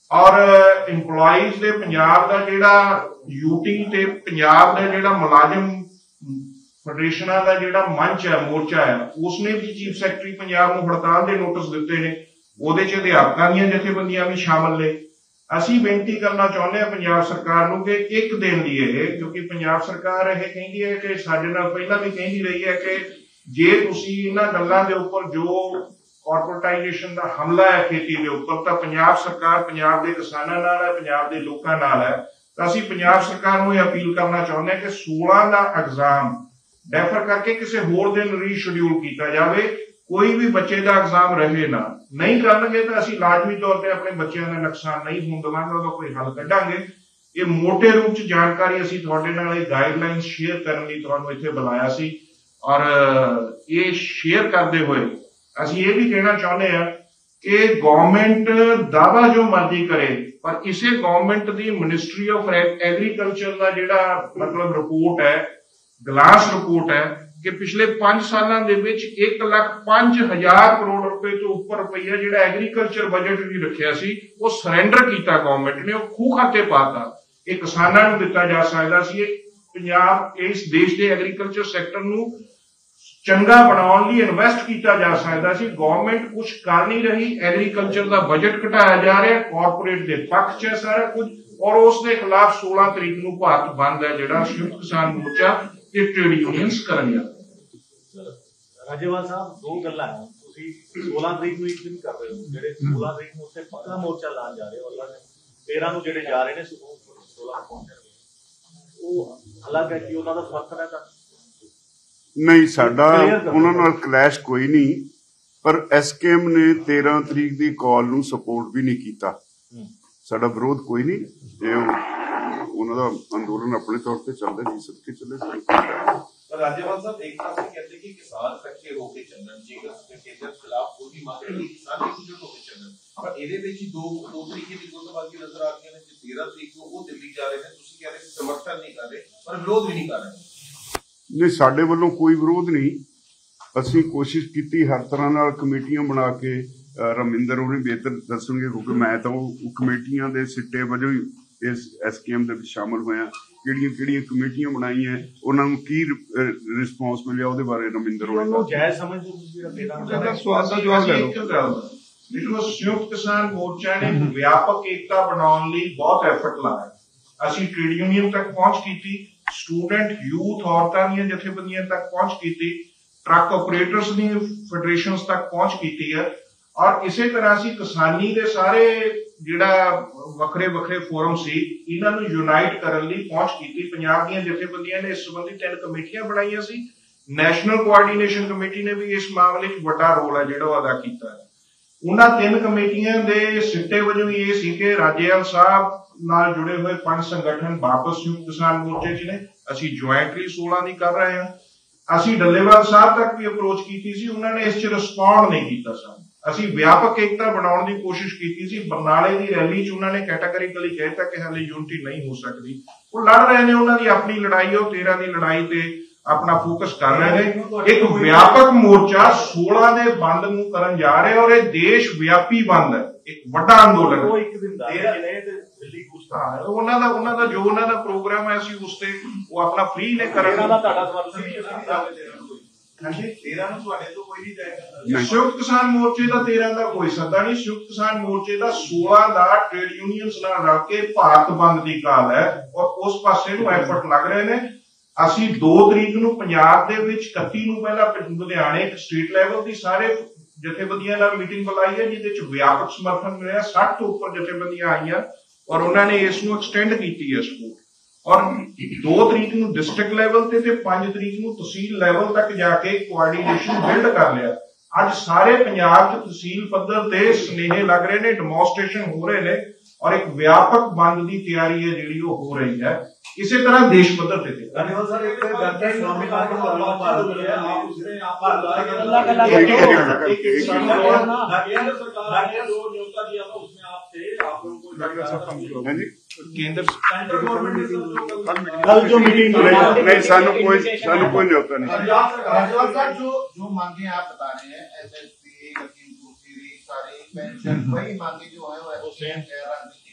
ਔਰ ਇੰਪਲੋਈਜ਼ ਦੇ ਪੰਜਾਬ ਦਾ ਜਿਹੜਾ ਯੂਟੀ ਤੇ ਪੰਜਾਬ ਦਾ ਜਿਹੜਾ ਮੁਲਾਜ਼ਮ ਫੈਡਰੇਸ਼ਨਾਂ ਦਾ ਜਿਹੜਾ ਮੰਚ ਹੈ, ਮੋਰਚਾ ਹੈ, ਉਸਨੇ ਵੀ ਚੀਫ ਸੈਕਟਰੀ ਪੰਜਾਬ ਨੂੰ ਹੜਤਾਲ ਦੇ ਨੋਟਿਸ ਦਿੱਤੇ ਨੇ। ਉਹਦੇ ਚ ਅਧਿਆਪਕਾਂ ਦੀਆਂ ਜਥੇਬੰਦੀਆਂ ਵੀ ਸ਼ਾਮਲ ਨੇ। ਅਸੀਂ ਬੇਨਤੀ ਕਰਨਾ ਚਾਹੁੰਦੇ ਹਾਂ ਪੰਜਾਬ ਸਰਕਾਰ ਨੂੰ ਕਿ ਇੱਕ ਦਿਨ ਦੀ ਇਹ, ਕਿਉਂਕਿ ਪੰਜਾਬ ਸਰਕਾਰ ਇਹ ਕਹਿੰਦੀ ਹੈ ਕਿ ਸਾਡੇ ਨਾਲ ਪਹਿਲਾਂ ਵੀ ਕਹਿੰਦੀ ਰਹੀ ਹੈ ਕਿ ਜੇ ਤੁਸੀਂ ਇਹਨਾਂ ਗੱਲਾਂ ਦੇ ਉੱਪਰ ਜੋ ਕਾਰਪੋਰੇਟਾਈਜੇਸ਼ਨ ਦਾ ਹਮਲਾ ਹੈ ਖੇਤੀ ਦੇ ਉੱਪਰ, ਤਾਂ ਪੰਜਾਬ ਸਰਕਾਰ ਪੰਜਾਬ ਦੇ ਕਿਸਾਨਾਂ ਨਾਲ ਹੈ, ਪੰਜਾਬ ਦੇ ਲੋਕਾਂ ਨਾਲ ਹੈ। ਤਾਂ ਅਸੀਂ ਪੰਜਾਬ ਸਰਕਾਰ ਨੂੰ ਇਹ ਅਪੀਲ ਕਰਨਾ ਚਾਹੁੰਦੇ ਹਾਂ ਕਿ ਸੋਲਾਂ ਦਾ ਐਗਜ਼ਾਮ ਡੈਫਰ ਕਰਕੇ ਕਿਸੇ ਹੋਰ ਦਿਨ ਰੀਸ਼ਡਿਊਲ ਕੀਤਾ ਜਾਵੇ। ਕੋਈ ਵੀ ਬੱਚੇ ਦਾ ਐਗਜ਼ਾਮ ਰਹੇ ਨਾ, ਨਹੀਂ ਕਰਨਗੇ ਤਾਂ ਅਸੀਂ ਲਾਜ਼ਮੀ ਤੌਰ ਤੇ ਆਪਣੇ ਬੱਚਿਆਂ ਦਾ ਨੁਕਸਾਨ ਨਹੀਂ ਹੋਣ ਦੇਵਾਂਗੇ, ਉਹਦਾ ਕੋਈ ਹੱਲ ਕੱਢਾਂਗੇ। ਇਹ ਮੋਟੇ ਰੂਪ ਚ ਜਾਣਕਾਰੀ ਅਸੀਂ ਤੁਹਾਡੇ ਨਾਲ ਇਹ ਗਾਈਡਲਾਈਨ ਸ਼ੇਅਰ ਕਰਨ ਲਈ ਤੁਹਾਨੂੰ ਇੱਥੇ ਬੁਲਾਇਆ ਸੀ। ਔਰ ਇਹ ਸ਼ੇਅਰ ਕਰਦੇ ਹੋਏ ਅਸੀਂ ਇਹ ਵੀ ਕਹਿਣਾ ਚਾਹੁੰਦੇ ਹਾਂ ਕਿ ਗਵਰਨਮੈਂਟ ਦਾਅਵਾ ਜੋ ਮਰਜ਼ੀ ਕਰੇ, ਪਰ ਇਸੇ ਗਵਰਨਮੈਂਟ ਦੀ ਮਿਨਿਸਟਰੀ ਆਫ ਐਗਰੀਕਲਚਰ ਦਾ ਜਿਹੜਾ ਮਤਲਬ ਰਿਪੋਰਟ ਹੈ, ਗਲਾਸ ਰਿਪੋਰਟ ਹੈ, ਕਿ ਪਿਛਲੇ ਪੰਜ ਸਾਲਾਂ ਦੇ ਵਿੱਚ ਇੱਕ ਲੱਖ ਪੰਜ ਹਜ਼ਾਰ ਕਰੋੜ ਰੁਪਏ ਤੋਂ ਉੱਪਰ ਰੁਪਈਆ ਜਿਹੜਾ ਐਗਰੀਕਲਚਰ ਬਜਟ ਵੀ ਰੱਖਿਆ ਸੀ ਉਹ ਸਰੈਂਡਰ ਕੀਤਾ ਗਵਰਨਮੈਂਟ ਨੇ, ਉਹ ਖੂਹ ਖਾਤੇ ਪਾਤਾ। ਇਹ ਕਿਸਾਨਾਂ ਨੂੰ ਦਿੱਤਾ ਜਾ ਸਕਦਾ ਸੀ। ਇਹ ਪੰਜਾਬ ਇਸ ਦੇਸ਼ ਦੇ ਐਗਰੀਕਲਚਰ ਸੈਕਟਰ ਨੂੰ ਚੰਗਾ ਬਣਾਉਣ ਲਈ ਇਨਵੈਸਟ ਕੀਤਾ ਜਾ ਸਕਦਾ ਸੀ। ਗਵਰਨਮੈਂਟ ਕੁਝ ਕਰ ਨਹੀਂ ਰਹੀ, ਐਗਰੀਕਲਚਰ ਦਾ ਬਜਟ ਘਟਾਇਆ ਜਾ ਰਿਹਾ, ਕਾਰਪੋਰੇਟ ਦੇ ਪੱਖ 'ਚ ਹੈ ਸਾਰਾ ਕੁਝ। ਔਰ ਉਸ ਦੇ ਖਿਲਾਫ ਸੋਲਾਂ ਤਰੀਕ ਨੂੰ ਭਾਰਤ ਬੰਦ ਹੈ ਜਿਹੜਾ ਸੰਯੁਕਤ ਕਿਸਾਨ ਮੋਰਚਾ ਤੇ ਟ੍ਰੇਡ ਯੂਨੀਅਨਸ ਕਰਨਗੇ। ਰਾਜੇਵਾਲ ਸਾਹਿਬ, ਦੋ ਗੱਲਾਂ ਹੈ। ਤੁਸੀਂ ਸੋਲਾਂ ਤਰੀਕ ਨੂੰ ਇੱਕ ਦਿਨ ਕਰ ਰਹੇ ਹੋ, ਜਿਹੜੇ ਸੋਲਾਂ ਤਰੀਕ ਨੂੰ ਉੱਥੇ ਪੱਕਾ ਮੋਰਚਾ ਲਾਉਣ ਜਾ ਰਹੇ ਹੋ, ਔਰ ਤੇਰਾਂ ਨੂੰ ਜਿਹੜੇ ਜਾ ਰਹੇ ਨੇ ਸੋਲਾਂ ਪਹੁੰਚਣਗੇ, ਉਹ ਅਲੱਗ ਹੈ ਕਿ ਉਹਨਾਂ ਦਾ ਸਮਰਥਨ ਹੈ ਤਾਂ ਨਹੀਂ, ਸਾਡਾ ਉਹਨਾਂ ਨਾਲ ਕਲੈਸ਼ ਕੋਈ ਨਹੀਂ, ਪਰ ਐਸਕੇਐਮ ਨੇ ਤੇਰਾਂ ਤਰੀਕ ਦੀ ਕਾਲ ਨੂੰ ਸਪੋਰਟ ਵੀ ਨਹੀਂ ਕੀਤਾ। ਸਾਡਾ ਵਿਰੋਧ ਕੋਈ ਨਹੀਂ, ਇਹ ਉਹਨਾਂ ਦਾ ਅੰਦੋਲਨ ਆਪਣੇ ਤੌਰ ਤੇ ਚੱਲਦਾ, ਜੀ ਸਭ ਕੇ ਚੱਲੇ। ਰਾਜੇਵਾਲ ਸਾਹਿਬ, ਇੱਕ ਪਾਸੇ ਕਹਿੰਦੇ ਕਿ ਕਿਸਾਨ ਇਕੱਠੇ ਹੋ ਕੇ ਚੱਲਣ, ਜੇਕਰ ਕੇਂਦਰ ਖਿਲਾਫ ਕੋਈ ਵੀ ਮੰਗ ਹੈ ਕਿਸਾਨ ਇਕਜੁੱਟ ਹੋ ਕੇ ਚੱਲਣ, ਪਰ ਇਹਦੇ ਵਿੱਚ ਦੋ ਦੋ ਤਰੀਕੇ ਦੀ ਗੁੱਟਬਾਜ਼ੀ ਨਜ਼ਰ ਆ ਰਹੀਆਂ ਨੇ। ਤੇਰਾਂ ਤਰੀਕ ਨੂੰ ਉਹ ਦਿੱਲੀ ਜਾ ਰਹੇ ਨੇ, ਤੁਸੀਂ ਕਹਿ ਰਹੇ ਸਮਰਥਨ ਨਹੀਂ ਕਰ ਰਹੇ ਪਰ ਵਿਰੋਧ ਵੀ ਨਹੀਂ ਕਰ ਰਹੇ। ਨਹੀਂ, ਸਾਡੇ ਵੱਲੋਂ ਕੋਈ ਵਿਰੋਧ ਨਹੀਂ। ਅਸੀਂ ਕੋਸ਼ਿਸ਼ ਕੀਤੀ ਹਰ ਤਰ੍ਹਾਂ ਨਾਲ, ਕਮੇਟੀਆਂ ਬਣਾ ਕੇ, ਰਮਿੰਦਰ ਉਹਨੇ ਬਿਹਤਰ ਦੱਸਣਗੇ ਕਿਉਂਕਿ ਮੈਂ ਤਾਂ ਉਹ ਕਮੇਟੀਆਂ ਦੇ ਸਿੱਟੇ ਵਜੋਂ ਹੀ ਇਸ ਐਸਕੇਐਮ ਦੇ ਵਿੱਚ ਸ਼ਾਮਲ ਹੋਇਆ। ਕਿਹੜੀਆਂ ਕਿਹੜੀਆਂ ਕਮੇਟੀਆਂ ਬਣਾਈਆਂ, ਉਹਨਾਂ ਨੂੰ ਕੀ ਰਿਸਪੌਂਸ ਮਿਲਿਆ, ਉਹਦੇ ਬਾਰੇ ਰਮਿੰਦਰ ਉਹਨੂੰ ਜਾਇਜ਼ ਸਮਝਦੇ ਤੁਸੀਂ? ਸਵਾਲ ਦਾ ਜਵਾਬ ਲੈ ਲਓ। ਦੇਖੋ, ਸੰਯੁਕਤ ਕਿਸਾਨ ਮੋਰਚਾ ਨੇ ਵਿਆਪਕ ਏਕਤਾ ਬਣਾਉਣ ਲਈ ਬਹੁਤ ਐਫਰਟ ਲਾਇਆ। ਅਸੀਂ ਟ੍ਰੇਡ ਯੂਨੀਅਨ ਤੱਕ ਪਹੁੰਚ ਕੀਤੀ, ਸਟੂਡੈਂਟ, ਯੂਥ, ਔਰਤਾਂ ਦੀਆਂ ਜਥੇਬੰਦੀਆਂ ਤੱਕ ਪਹੁੰਚ ਕੀਤੀ, ਟਰੱਕ ਆਪਰੇਟਰਸ ਦੀਆਂ ਫੈਡਰੇਸ਼ਨਸ ਤੱਕ ਪਹੁੰਚ ਕੀਤੀ ਹੈ। ਔਰ ਇਸੇ ਤਰ੍ਹਾਂ ਅਸੀਂ ਕਿਸਾਨੀ ਦੇ ਸਾਰੇ ਜਿਹੜਾ ਵੱਖਰੇ ਵੱਖਰੇ ਫੋਰਮ ਸੀ, ਇਹਨਾਂ ਨੂੰ ਯੂਨਾਈਟ ਕਰਨ ਲਈ ਪਹੁੰਚ ਕੀਤੀ। ਪੰਜਾਬ ਦੀਆਂ ਜਥੇਬੰਦੀਆਂ ਨੇ ਇਸ ਸੰਬੰਧੀ ਤਿੰਨ ਕਮੇਟੀਆਂ ਬਣਾਈਆਂ ਸੀ। ਨੈਸ਼ਨਲ ਕੋਆਰਡੀਨੇਸ਼ਨ ਕਮੇਟੀ ਨੇ ਵੀ ਇਸ ਮਾਮਲੇ 'ਚ ਵੱਡਾ ਰੋਲ ਹੈ ਜਿਹੜਾ ਉਹ ਅਦਾ ਕੀਤਾ ਹੈ। ਉਹਨਾਂ ਤਿੰਨ ਕਮੇਟੀਆਂ ਦੇ ਸਿੱਟੇ ਵਜੋਂ ਇਹ ਸੀ ਕਿ ਰਾਜੇਵਾਲ ਸਾਹਿਬ ਨਾਲ ਜੁੜੇ ਹੋਏ ਪੰਜ ਸੰਗਠਨ ਵਾਪਸ ਸੰਯੁਕਤ ਕਿਸਾਨ ਮੋਰਚੇ 'ਚ ਨੇ। ਅਸੀਂ ਜੁਆਇੰਟਲੀ ਸੋਲਾਂ ਦੀ ਕਰ ਰਹੇ ਹਾਂ। ਅਸੀਂ ਡੱਲੇਵਾਲ ਸਾਹਿਬ ਤੱਕ ਵੀ ਅਪਰੋਚ ਕੀਤੀ ਸੀ, ਉਹਨਾਂ ਨੇ ਇਸ 'ਚ ਰਿਸਪੌਂਡ ਨਹੀਂ ਕੀਤਾ ਸਾਨੂੰ। ਅਸੀਂ ਵਿਆਪਕ ਏਕਤਾ ਬਣਾਉਣ ਦੀ ਕੋਸ਼ਿਸ਼ ਕੀਤੀ ਸੀ। ਬਰਨਾਲੇ ਦੀ ਰੈਲੀ 'ਚ ਉਹਨਾਂ ਨੇ ਕੈਟਾਗਰੀਕਲੀ ਕਹਿਤਾ ਕਿ ਹਾਲੇ ਯੂਨਿਟੀ ਨਹੀਂ ਹੋ ਸਕਦੀ। ਉਹ ਲੜ ਰਹੇ ਨੇ, ਉਹਨਾਂ ਦੀ ਆਪਣੀ ਲੜਾਈ, ਉਹ ਤੇਰਾਂ ਦੀ ਲੜਾਈ ਤੇ ਆਪਣਾ ਫੋਕਸ ਕਰ ਰਹੇ ਨੇ। ਇੱਕ ਵਿਆਪਕ ਮੋਰਚਾ ਸੋਲਾਂ ਦੇ ਬੰਦ ਨੂੰ ਕਰਨ ਜਾ ਰਹੇ, ਔਰ ਇਹ ਦੇਸ਼ ਵਿਆਪੀ ਬੰਦ ਹੈ, ਇੱਕ ਵੱਡਾ ਅੰਦੋਲਨ ਹੈ। ਉਹ ਇੱਕ ਦਿਨ ਦਾ ਜਿਹੜੇ ਦਿੱਲੀ ਹਾਂ, ਉਹਨਾਂ ਦਾ ਉਹਨਾਂ ਦਾ ਜੋ ਉਹਨਾਂ ਦਾ ਪ੍ਰੋਗਰਾਮ ਹੈ, ਅਸੀਂ ਉਸ ਤੇ ਉਹ ਆਪਣਾ ਫ੍ਰੀ ਨੇ ਕਰਨ ਦਾ ਤੁਹਾਡਾ ਸਮਰਥਨ। ਹਾਂਜੀ, ਤੇਰਾਂ ਨੂੰ ਤੁਹਾਡੇ ਤੋਂ ਕੋਈ ਨਹੀਂ ਜਾਏਗਾ। ਸੰਯੁਕਤ ਕਿਸਾਨ ਮੋਰਚੇ ਦਾ ਤੇਰਾਂ ਦਾ ਕੋਈ ਸੱਦਾ ਨਹੀਂ। ਸੰਯੁਕਤ ਕਿਸਾਨ ਮੋਰਚੇ ਦਾ ਸੋਲਾਂ ਦਾ ਟ੍ਰੇਡ ਯੂਨੀਅਨਸ ਨਾਲ ਰਲ ਕੇ ਭਾਰਤ ਬੰਦ ਦੀ ਕਾਲ ਹੈ, ਔਰ ਉਸ ਪਾਸੇ ਨੂੰ ਐਫਰਟ ਲੱਗ ਰਹੇ ਨੇ। ਅਸੀਂ ਦੋ ਤਰੀਕ ਨੂੰ ਪੰਜਾਬ ਦੇ ਵਿੱਚ, ਇਕੱਤੀ ਨੂੰ ਪਹਿਲਾਂ ਲੁਧਿਆਣੇ ਸਟੇਟ ਲੈਵਲ ਦੀ ਸਾਰੇ ਜਥੇਬੰਦੀਆਂ ਨਾਲ ਮੀਟਿੰਗ ਬੁਲਾਈ ਹੈ, ਜਿਹਦੇ ਵਿੱਚ ਵਿਆਪਕ ਸਮਰਥਨ ਮਿਲਿਆ। ਸੱਠ ਤੋਂ ਉੱਪਰ ਜਥੇਬੰਦੀਆਂ ਆਈਆਂ ਔਰ ਉਹਨਾਂ ਨੇ ਇਸ ਨੂੰ ਐਕਸਟੈਂਡ ਕੀਤੀ ਹੈ ਸਪੋਰਟ। ਔਰ ਦੋ ਤਰੀਕ ਨੂੰ ਡਿਸਟ੍ਰਿਕਟ ਲੈਵਲ ਤੇ ਤੇ ਪੰਜ ਤਰੀਕ ਨੂੰ ਤਹਿਸੀਲ ਲੈਵਲ ਤੱਕ ਜਾ ਕੇ ਕੋਆਰਡੀਨੇਸ਼ਨ ਬਿਲਡ ਕਰ ਲਿਆ। ਅੱਜ ਸਾਰੇ ਪੰਜਾਬ 'ਚ ਤਹਿਸੀਲ ਪੱਧਰ ਤੇ ਸੁਨੇਹੇ ਲੱਗ ਰਹੇ ਨੇ, ਡੈਮੋਨਸਟ੍ਰੇਸ਼ਨ ਹੋ ਰਹੇ ਨੇ, ਔਰ ਇੱਕ ਵਿਆਪਕ ਬੰਦ ਦੀ ਤਿਆਰੀ ਹੈ ਜਿਹੜੀ ਉਹ ਹੋ ਰਹੀ ਹੈ। ਇਸੇ ਤਰ੍ਹਾਂ ਦੇਸ਼ ਪੱਧਰ ਤੇ ਧੰਨਵਾਦ ਸਰ। ਇੱਕ ਗੰਗਾ ਇਸਲਾਮਿਕ ਆਰਡਰ ਦਾ ਲਾਅ ਭਾਰਤ ਹੈ, ਆਪ ਉਸਨੇ ਆਪ ਅੱਲਗ ਅੱਲਗ एक एक ਕੇਂਦਰ कल जो मीटिंग नहीं, सानू कोई सानू कोई नहीं होता नहीं। जो जो मांगे आप बता रहे हैं, S S P, Lakhimpur Kheri, सारी पेंशन, वही मांगे जो है वो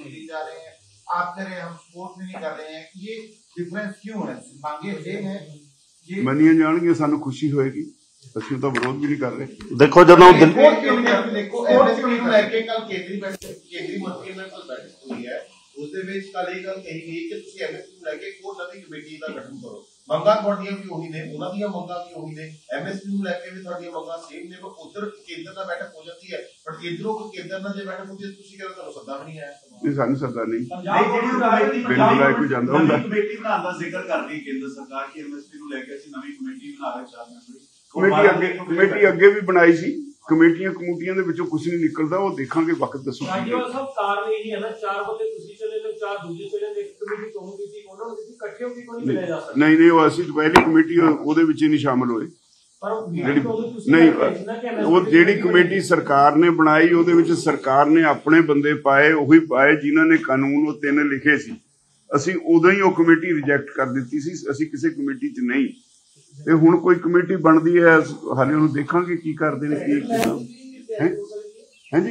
दिल्ली जा रहे हैं, आप कह रहे हैं हम सपोर्ट भी नहीं कर रहे हैं, ये डिफरेंस क्यों है? मांगे सेम है, ये ਮੰਨੀਆਂ ਜਾਣਗੀਆਂ, ਸਾਨੂੰ ਖੁਸ਼ੀ ਹੋਏਗੀ, ਅਸੀਂ ਤਾਂ ਵਿਰੋਧ ਵੀ ਨਹੀਂ ਕਰ ਰਹੇ। ਦੇਖੋ ਜਦੋਂ ਦਿਲ- रिपोर्ट क्यों नहीं है? देखो एमएसपी ਨੂੰ ਲੈ ਕੇ ਕੱਲ ਕੇਂਦਰੀ ਬੈਠਕ ਕੇਂਦਰੀ ਮੰਤਰੀ ਨਾਲ ਕੱਲ ਬੈਠਕ ਹੋਈ ਹੈ, ਉਸ ਦੇ ਵਿੱਚ ਕੱਲ ਇਹ ਗੱਲ ਕਹੀ ਗਈ ਕਿ ਤੁਸੀਂ ਐਮਐਸਪੀ ਨੂੰ ਲੈ ਕੇ ਕੋਈ ਨਵੀਂ ਕਮੇਟੀ ਦਾ ਗਠਨ ਕਰੋ। ਮੰਗਾਂ ਤੁਹਾਡੀਆਂ ਵੀ ਉਹੀ ਨੇ, ਉਹਨਾਂ ਦੀਆਂ ਮੰਗਾਂ ਵੀ ਉਹੀ ਨੇ, ਐਮਐਸਪੀ ਨੂੰ ਲੈ ਕੇ ਵੀ ਤੁਹਾਡੀਆਂ ਮੰਗਾਂ ਸੇਮ ਨੇ, ਪਰ ਉਧਰ ਕੇਂਦਰ ਦਾ ਬੈਠਕ ਹੋ ਜਾਂਦੀ ਹੈ, ਪਰ ਇਧਰੋਂ ਕੋਈ ਕੇਂਦਰ ਨਾਲ ਜੇ ਬੈਠਕ ਹੁੰਦੀ ਹੈ ਤੁਸੀਂ ਕਹਿੰਦੇ ਤੁਹਾਨੂੰ ਸੱਦਾ ਵੀ ਨਹੀਂ ਆਇਆ। ਨਹੀਂ, ਸਾਨੂੰ ਸੱਦਾ ਨਹੀਂ, ਪੰਜਾਬ ਜਿਹੜੀ ਕਮੇਟੀ ਬਿੱਲ ਬੁਲਾਏ ਕੋਈ ਜਾਂਦਾ ਹੁੰਦਾ। ਨਵੀਂ ਕਮੇਟੀ ਬਣਾਉਣ ਦਾ ਜ਼ਿਕਰ ਕਰਦੀ ਕੇਂਦਰ ਸਰਕਾਰ ਕਿ ਐਮਐਸਪੀ ਨੂੰ ਲੈ ਕੇ ਅਸੀਂ ਨਵੀਂ ਕਮੇਟੀ ਬਣਾ ਰਹੇ ਚਾਰ ਮੈਂਬਰੀ। ਕਮੇਟੀ ਅੱਗੇ ਕਮੇਟੀ ਅੱਗੇ ਵੀ ਬਣਾਈ ਸੀ, ਕਮੇਟੀਆਂ ਕਮੂਟੀਆਂ ਦੇ ਵਿੱਚੋਂ ਕੁਝ ਨਹੀਂ ਨਿਕਲਦਾ, ਉਹ ਦੇਖਾਂਗੇ, ਵਕਤ ਦੱਸੋ। ਰਾਜੀਵਾਲ ਸਾਹਿਬ ਕਾਰਨ ਇਹ ਹੈ ਨਾ, ਚਾਰ ਬੰਦੇ ਤੁਸੀਂ ਚਲੇ ਨੇ, ਚਾਰ ਦੂਜੇ ਚਲੇ ਨੇ, ਇੱਕ ਕਮੇਟੀ ਤੁਹਾਨੂੰ ਕੀਤੀ, ਉਹਨਾਂ ਨੂੰ ਤੁਸੀਂ ਇਕੱਠੇ ਹੋ ਕੇ ਕੋਈ ਨਹੀਂ ਮਿਲਿਆ ਜਾ ਸਕਦਾ। ਨਹੀਂ ਨਹੀਂ, ਉਹ ਅਸੀਂ ਪਹਿਲੀ ਕਮੇਟੀ ਉਹਦੇ ਵਿੱਚ ਹੀ ਨਹੀਂ ਸ਼ਾਮਲ ਹੋਏ। ਪਰ ਜਿਹੜੀ ਤੁਸੀਂ ਨਹੀਂ, ਉਹ ਜਿਹੜੀ ਕਮੇਟੀ ਸਰਕਾਰ ਨੇ ਬਣਾਈ ਉਹਦੇ ਵਿੱਚ ਸਰਕਾਰ ਨੇ ਆਪਣੇ ਬੰਦੇ ਪਾਏ, ਉਹੀ ਪਾਏ ਜਿਨ੍ਹਾਂ ਨੇ ਕਾਨੂੰਨ ਉਹ ਤਿੰਨ ਲਿਖੇ ਸੀ। ਅਸੀਂ ਉਦੋਂ ਹੀ ਉਹ ਕਮੇਟੀ ਰਿਜੈਕਟ ਕਰ ਦਿੱਤੀ ਸੀ, ਅਸੀਂ ਕਿਸੇ ਕਮੇਟੀ 'ਚ ਨਹੀਂ। ਤੇ ਹੁਣ ਕੋਈ ਕਮੇਟੀ ਬਣਦੀ ਹੈ, ਹਾਲੇ ਉਹਨੂੰ ਦੇਖਾਂਗੇ ਕੀ ਕਰਦੇ ਨੇ, ਕੀ ਹੈ। ਹਾਂਜੀ,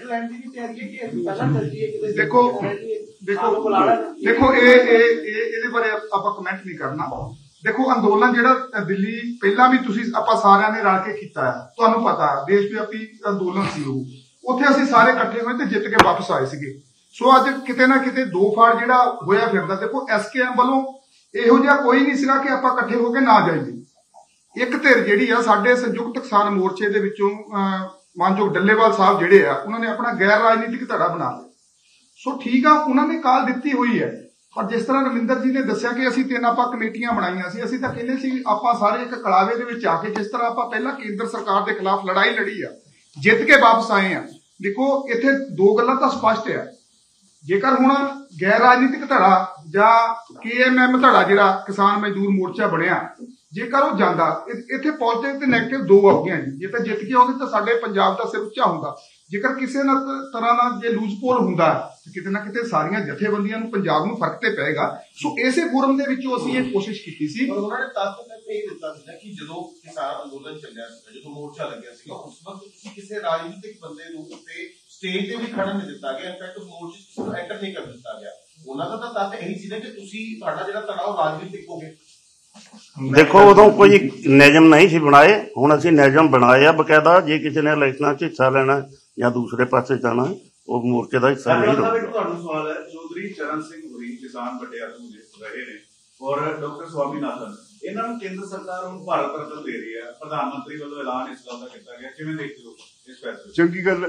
ਦੇਖੋ ਦੇਖੋ ਦੇਖੋ ਇਹ ਇਹ ਇਹਦੇ ਬਾਰੇ ਆਪਾਂ ਕਮੈਂਟ ਨਹੀਂ ਕਰਨਾ। ਦੇਖੋ ਅੰਦੋਲਨ ਜਿਹੜਾ ਦਿੱਲੀ ਪਹਿਲਾਂ ਵੀ ਤੁਸੀਂ ਆਪਾਂ ਸਾਰਿਆਂ ਨੇ ਰਲ ਕੇ ਕੀਤਾ ਹੈ, ਤੁਹਾਨੂੰ ਪਤਾ ਦੇਸ਼ ਵਿਆਪੀ ਅੰਦੋਲਨ ਸੀ ਉਹ, ਉੱਥੇ ਅਸੀਂ ਸਾਰੇ ਇਕੱਠੇ ਹੋਏ ਤੇ ਜਿੱਤ ਕੇ ਵਾਪਸ ਆਏ ਸੀਗੇ। ਸੋ ਅੱਜ ਕਿਤੇ ਨਾ ਕਿਤੇ ਦੋ ਫਾੜ ਜਿਹੜਾ ਹੋਇਆ ਫਿਰਦਾ। ਦੇਖੋ ਐਸਕੇਐਮ ਵੱਲੋਂ ਇਹੋ ਜਿਹਾ ਕੋਈ ਨਹੀਂ ਸੀਗਾ ਕਿ ਆਪਾਂ ਇਕੱਠੇ ਹੋ ਕੇ ਨਾ ਜਾਈਏ। ਇੱਕ ਧਿਰ ਜਿਹੜੀ ਆ ਸਾਡੇ ਸੰਯੁਕਤ ਕਿਸਾਨ ਮੋਰਚੇ ਦੇ ਵਿੱਚੋਂ ਮਾਨਯੋਗ ਡੱਲੇਵਾਲ ਸਾਹਿਬ ਜਿਹੜੇ ਆ, ਉਹਨਾਂ ਨੇ ਆਪਣਾ ਗੈਰ ਰਾਜਨੀਤਿਕ ਧੜਾ ਬਣਾ ਲਿਆ। ਸੋ ਠੀਕ ਆ, ਉਹਨਾਂ ਨੇ ਕਾਲ ਦਿੱਤੀ ਹੋਈ ਹੈ, ਪਰ ਜਿਸ ਤਰ੍ਹਾਂ ਰਵਿੰਦਰ ਜੀ ਨੇ ਦੱਸਿਆ ਕਿ ਅਸੀਂ ਤਿੰਨ ਆਪਾਂ ਕਮੇਟੀਆਂ ਬਣਾਈਆਂ ਸੀ, ਅਸੀਂ ਤਾਂ ਕਹਿੰਦੇ ਸੀ ਆਪਾਂ ਸਾਰੇ ਇੱਕ ਕਲਾਵੇ ਦੇ ਵਿੱਚ ਆ ਕੇ, ਜਿਸ ਤਰ੍ਹਾਂ ਆਪਾਂ ਪਹਿਲਾਂ ਕੇਂਦਰ ਸਰਕਾਰ ਦੇ ਖਿਲਾਫ ਲੜਾਈ ਲੜੀ ਆ, ਜਿੱਤ ਕੇ ਵਾਪਸ ਆਏ ਆ। ਦੇਖੋ ਇੱਥੇ ਦੋ ਗੱਲਾਂ ਤਾਂ ਸਪਸ਼ਟ ਆ। ਜੇਕਰ ਹੁਣ ਗੈਰ ਰਾਜਨੀਤਿਕ ਧੜਾ ਜਾਂ ਕੇਐਮਐਮ ਧੜਾ ਜਿਹੜਾ ਕਿਸਾਨ ਮਜ਼ਦੂਰ ਮੋਰਚਾ ਬਣਿਆ, ਜੇਕਰ ਉਹ ਜਾਂਦਾ, ਇੱਥੇ ਪੋਜ਼ਿਟਿਵ ਤੇ ਨੈਗੇਟਿਵ ਦੋ ਹੋ ਗਈਆਂ ਜੀ। ਜੇ ਤਾਂ ਜਿੱਤ ਕੇ ਆਉਂਦੇ ਤਾਂ ਸਾਡੇ ਪੰਜਾਬ ਦਾ ਸਿਰ ਉੱਚਾ ਹੁੰਦਾ। ਜੇਕਰ ਕਿਸੇ ਨਾ ਤਰ੍ਹਾਂ ਨਾਲ ਜੇ ਲੂਜ਼ ਪੋਲ ਹੁੰਦਾ ਤਾਂ ਕਿਤੇ ਨਾ ਕਿਤੇ ਸਾਰੀਆਂ ਜਥੇਬੰਦੀਆਂ ਨੂੰ ਪੰਜਾਬ ਨੂੰ ਫਰਕ ਤੇ ਪਏਗਾ। ਸੋ ਇਸੇ ਫੋਰਮ ਦੇ ਵਿੱਚੋਂ ਅਸੀਂ ਇਹ ਕੋਸ਼ਿਸ਼ ਕੀਤੀ ਸੀ। ਪਰ ਉਹਨਾਂ ਨੇ ਤੱਥ ਤੱਕ ਇਹ ਦਿੱਤਾ ਸੀ ਕਿ ਜਦੋਂ ਕਿਸਾਨ ਅੰਦੋਲਨ ਚੱਲਿਆ ਸੀ, ਜਦੋਂ ਮੋਰਚਾ ਲੱਗਿਆ ਸੀਗਾ, ਉਸ ਵਕਤ ਤੁਸੀਂ ਕਿਸੇ ਰਾਜਨੀਤਿਕ ਬੰਦੇ ਨੂੰ ਉੱਤੇ ਸਟੇਜ ਤੇ ਵੀ ਖੜਨ ਨਹੀਂ ਦਿੱਤਾ ਗਿਆ। ਇਨਫੈਕਟ ਮੋਰਚੇ ਕਿਸੇ ਨੂੰ ਐਂਟਰ ਨਹੀਂ ਕਰਨ ਦਿੱਤਾ ਗਿਆ। ਉਹਨਾਂ ਦਾ ਤਾਂ ਤੱਥ ਇਹੀ ਸੀ ਨਾ ਕਿ ਤੁਸੀਂ ਤੁਹਾਡਾ ਜਿਹੜਾ ਤਣਾਅ ਰਾਜਨੀਤਿਕ ਹੋ ਗਿਆ। ਦੇਖੋ ਉਦੋਂ ਕੋਈ ਨਿਯਮ ਨਹੀਂ ਸੀ ਬਣਾਏ, ਹੁਣ ਅਸੀਂ ਨਿਯਮ ਬਣਾਏ ਆ ਬਕਾਇਦਾ। ਜੇ ਕਿਸੇ ਨੇ ਇਲੈਕਸ਼ਨਾਂ 'ਚ ਹਿੱਸਾ ਲੈਣਾ ਜਾਂ ਦੂਸਰੇ ਪਾਸੇ ਜਾਣਾ, ਉਹ ਮੋਰਚੇ ਦਾ ਹਿੱਸਾ ਨਹੀਂ ਰਹੂਗਾ। ਤੁਹਾਨੂੰ ਸਵਾਲ ਹੈ, ਚੌਧਰੀ ਚਰਨ ਸਿੰਘ ਹੋਰੀ ਕਿਸਾਨ ਵੱਡੇ ਆਗੂ ਰਹੇ ਨੇ ਔਰ ਡਾਕਟਰ ਸਵਾਮੀਨਾਥਨ, ਇਹਨਾਂ ਨੂੰ ਕੇਂਦਰ ਸਰਕਾਰ ਹੁਣ ਭਾਰਤ ਰਤਨ ਦੇ ਰਹੀ ਹੈ, ਪ੍ਰਧਾਨ ਮੰਤਰੀ ਵੱਲੋਂ ਐਲਾਨ ਇਸ ਗੱਲ ਦਾ ਕੀਤਾ ਗਿਆ, ਕਿਵੇਂ ਦੇਖਦੇ ਹੋ ਇਸ ਫੈਸਲੇ? ਚੰਗੀ ਗੱਲ,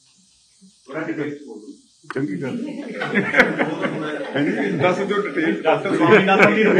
ਚੰਗੀ ਗੱਲ। ਦੱਸ ਦਿਓ ਡਿਟੇਲ। ਡਾਕਟਰ ਸਵਾਮੀਨਾਥਨ ਦੀ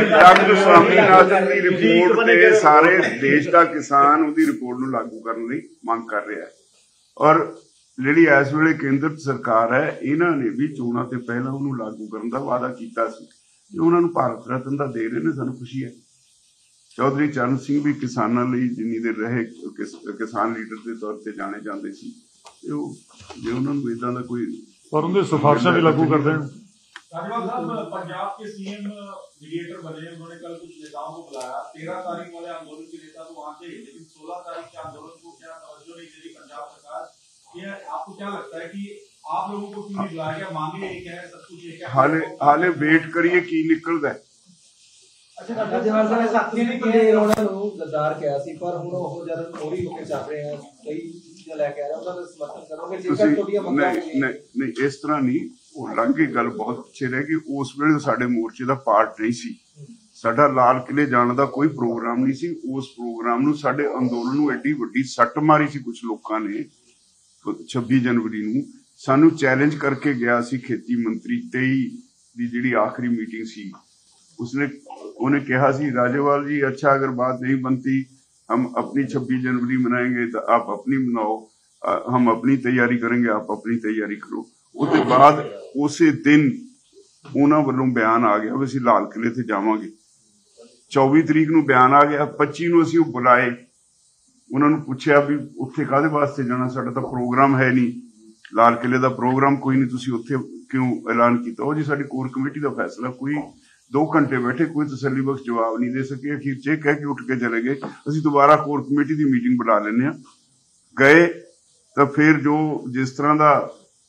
ਰਿਪੋਰਟ ਤੇ ਸਾਰੇ ਦੇਸ਼ ਦਾ ਕਿਸਾਨ ਉਹਦੀ ਰਿਪੋਰਟ ਨੂੰ ਲਾਗੂ ਕਰਨ ਲਈ ਮੰਗ ਕਰ ਰਿਹਾ ਹੈ। ਔਰ ਜਿਹੜੀ ਇਸ ਵੇਲੇ ਕੇਂਦਰ ਸਰਕਾਰ ਹੈ, ਇਹਨਾਂ ਨੇ ਵੀ ਚੋਣਾਂ ਤੇ ਪਹਿਲਾਂ ਉਹਨੂੰ ਲਾਗੂ ਕਰਨ ਦਾ ਵਾਅਦਾ ਕੀਤਾ ਸੀ। ਜੇ ਉਹਨਾਂ ਨੂੰ ਭਾਰਤ ਰਤਨ ਦਾ ਦੇ ਰਹੇ ਨੇ, ਸਾਨੂੰ ਖੁਸ਼ੀ ਹੈ। ਚੌਧਰੀ ਚਰਨ ਸਿੰਘ ਵੀ ਕਿਸਾਨਾਂ ਲਈ ਜਿੰਨੀ ਦੇਰ ਰਹੇ ਕਿਸਾਨ ਲੀਡਰ ਦੇ ਤੌਰ ਤੇ ਜਾਣੇ ਜਾਂਦੇ ਸੀ, ਤੇ ਉਹ ਜੇ ਉਹਨਾਂ ਨੂੰ ਏਦਾਂ ਦਾ ਕੋਈ और उनकी सिफारिशें भी लागू कर दें। राजपाल साहब, पंजाब के सीएम मीडिएटर बने, उन्होंने कल कुछ नेताओं को बुलाया। तेरह तारीख वाले आंदोलन के नेता तो वहां थे, लेकिन सोलह तारीख के आंदोलन को क्या तवज्जो नहीं दे रही पंजाब सरकार? ये आपको क्या लगता है कि आप लोगों को क्यों नहीं बुलाया गया? मांगे एक है, सब कुछ एक है, हाले हाले वेट करिए की निकलदा है। अच्छा राजपाल साहब, साथी ने कि ਉਹਨਾਂ ਨੂੰ ਗਦਾਰ ਕਿਹਾ ਸੀ, ਪਰ ਹੁਣ ਉਹ ਜਦ ਥੋੜੀ ਹੋ ਕੇ ਚੱਲ ਰਹੇ ਆ, ਕਈ ਲੈ ਕੇ ਆ ਰਹੇ, ਉਹਨਾਂ ਦਾ ਸਮਰਥਨ ਕਰੋਗੇ? ਜੇਕਰ ਤੁਹਾਡੀਆਂ ਮੰਗਾਂ ਨਹੀਂ ਨਹੀਂ, ਇਸ ਤਰ੍ਹਾਂ ਨਹੀਂ, ਉਹ ਲੰਘ ਗਈ ਗੱਲ, ਬਹੁਤ ਪਿੱਛੇ ਰਹਿ ਗਈ। ਉਸ ਵੇਲੇ ਸਾਡੇ ਮੋਰਚੇ ਦਾ ਪਾਰਟ ਨਹੀਂ ਸੀ, ਸਾਡਾ ਲਾਲ ਕਿਲੇ ਜਾਣ ਦਾ ਕੋਈ ਪ੍ਰੋਗਰਾਮ ਨਹੀਂ ਸੀ। ਉਸ ਪ੍ਰੋਗਰਾਮ ਨੂੰ, ਸਾਡੇ ਅੰਦੋਲਨ ਨੂੰ ਐਡੀ ਵੱਡੀ ਸੱਟ ਮਾਰੀ ਸੀ ਕੁਝ ਲੋਕਾਂ ਨੇ। ਛੱਬੀ ਜਨਵਰੀ ਨੂੰ ਸਾਨੂੰ ਚੈਲੰਜ ਕਰਕੇ ਗਿਆ ਸੀ ਖੇਤੀ ਮੰਤਰੀ, ਤੇਈ ਦੀ ਜਿਹੜੀ ਆਖਰੀ ਮੀਟਿੰਗ ਸੀ, ਉਸਨੇ ਉਹਨੇ ਕਿਹਾ ਸੀ, ਰਾਜੇਵਾਲ ਜੀ अच्छा अगर बात नहीं बनती हम अपनी छब्बीस जनवरी मनाएंगे, तो आप अपनी मनाओ, हम अपनी तैयारी करेंगे, आप अपनी तैयारी करो। उसके बाद उसे दिन ਉਹਨਾਂ ਵੱਲੋਂ ਬਿਆਨ ਆ ਗਿਆ ਵੀ ਅਸੀਂ ਲਾਲ ਕਿਲੇ ਤੇ ਜਾਵਾਂਗੇ। ਚੌਵੀ ਤਰੀਕ ਨੂੰ ਬਿਆਨ ਆ ਗਿਆ, ਪੱਚੀ ਨੂੰ ਅਸੀਂ ਉਹ ਬੁਲਾਏ, ਉਹਨਾਂ ਨੂੰ ਪੁੱਛਿਆ ਵੀ ਉੱਥੇ ਕਾਹਦੇ ਵਾਸਤੇ ਜਾਣਾ, ਸਾਡਾ ਤਾਂ ਪ੍ਰੋਗਰਾਮ ਹੈ ਨਹੀਂ, ਲਾਲ ਕਿਲੇ ਦਾ ਪ੍ਰੋਗਰਾਮ ਕੋਈ ਨਹੀਂ, ਤੁਸੀਂ ਉੱਥੇ ਕਿਉਂ ਐਲਾਨ ਕੀਤਾ? ਉਹ ਜੀ ਸਾਡੀ ਕੋਰ ਕਮੇਟੀ ਦਾ ਫੈਸਲਾ। ਕੋਈ ਦੋ ਘੰਟੇ ਬੈਠੇ, ਕੋਈ ਤਸੱਲੀ ਬਖਸ਼ ਜਵਾਬ ਨਹੀਂ ਦੇ ਸਕੇ। ਅਖੀਰ ਚ ਕਹਿ ਕੇ ਉੱਠ ਕੇ ਚਲੇ ਗਏ, ਅਸੀਂ ਦੁਬਾਰਾ ਕੋਰ ਕਮੇਟੀ ਦੀ ਮੀਟਿੰਗ ਬੁਲਾ ਲੈਂਦੇ ਹਾਂ। ਗਏ ਤਾਂ ਫਿਰ ਜੋ ਜਿਸ ਤਰ੍ਹਾਂ ਦਾ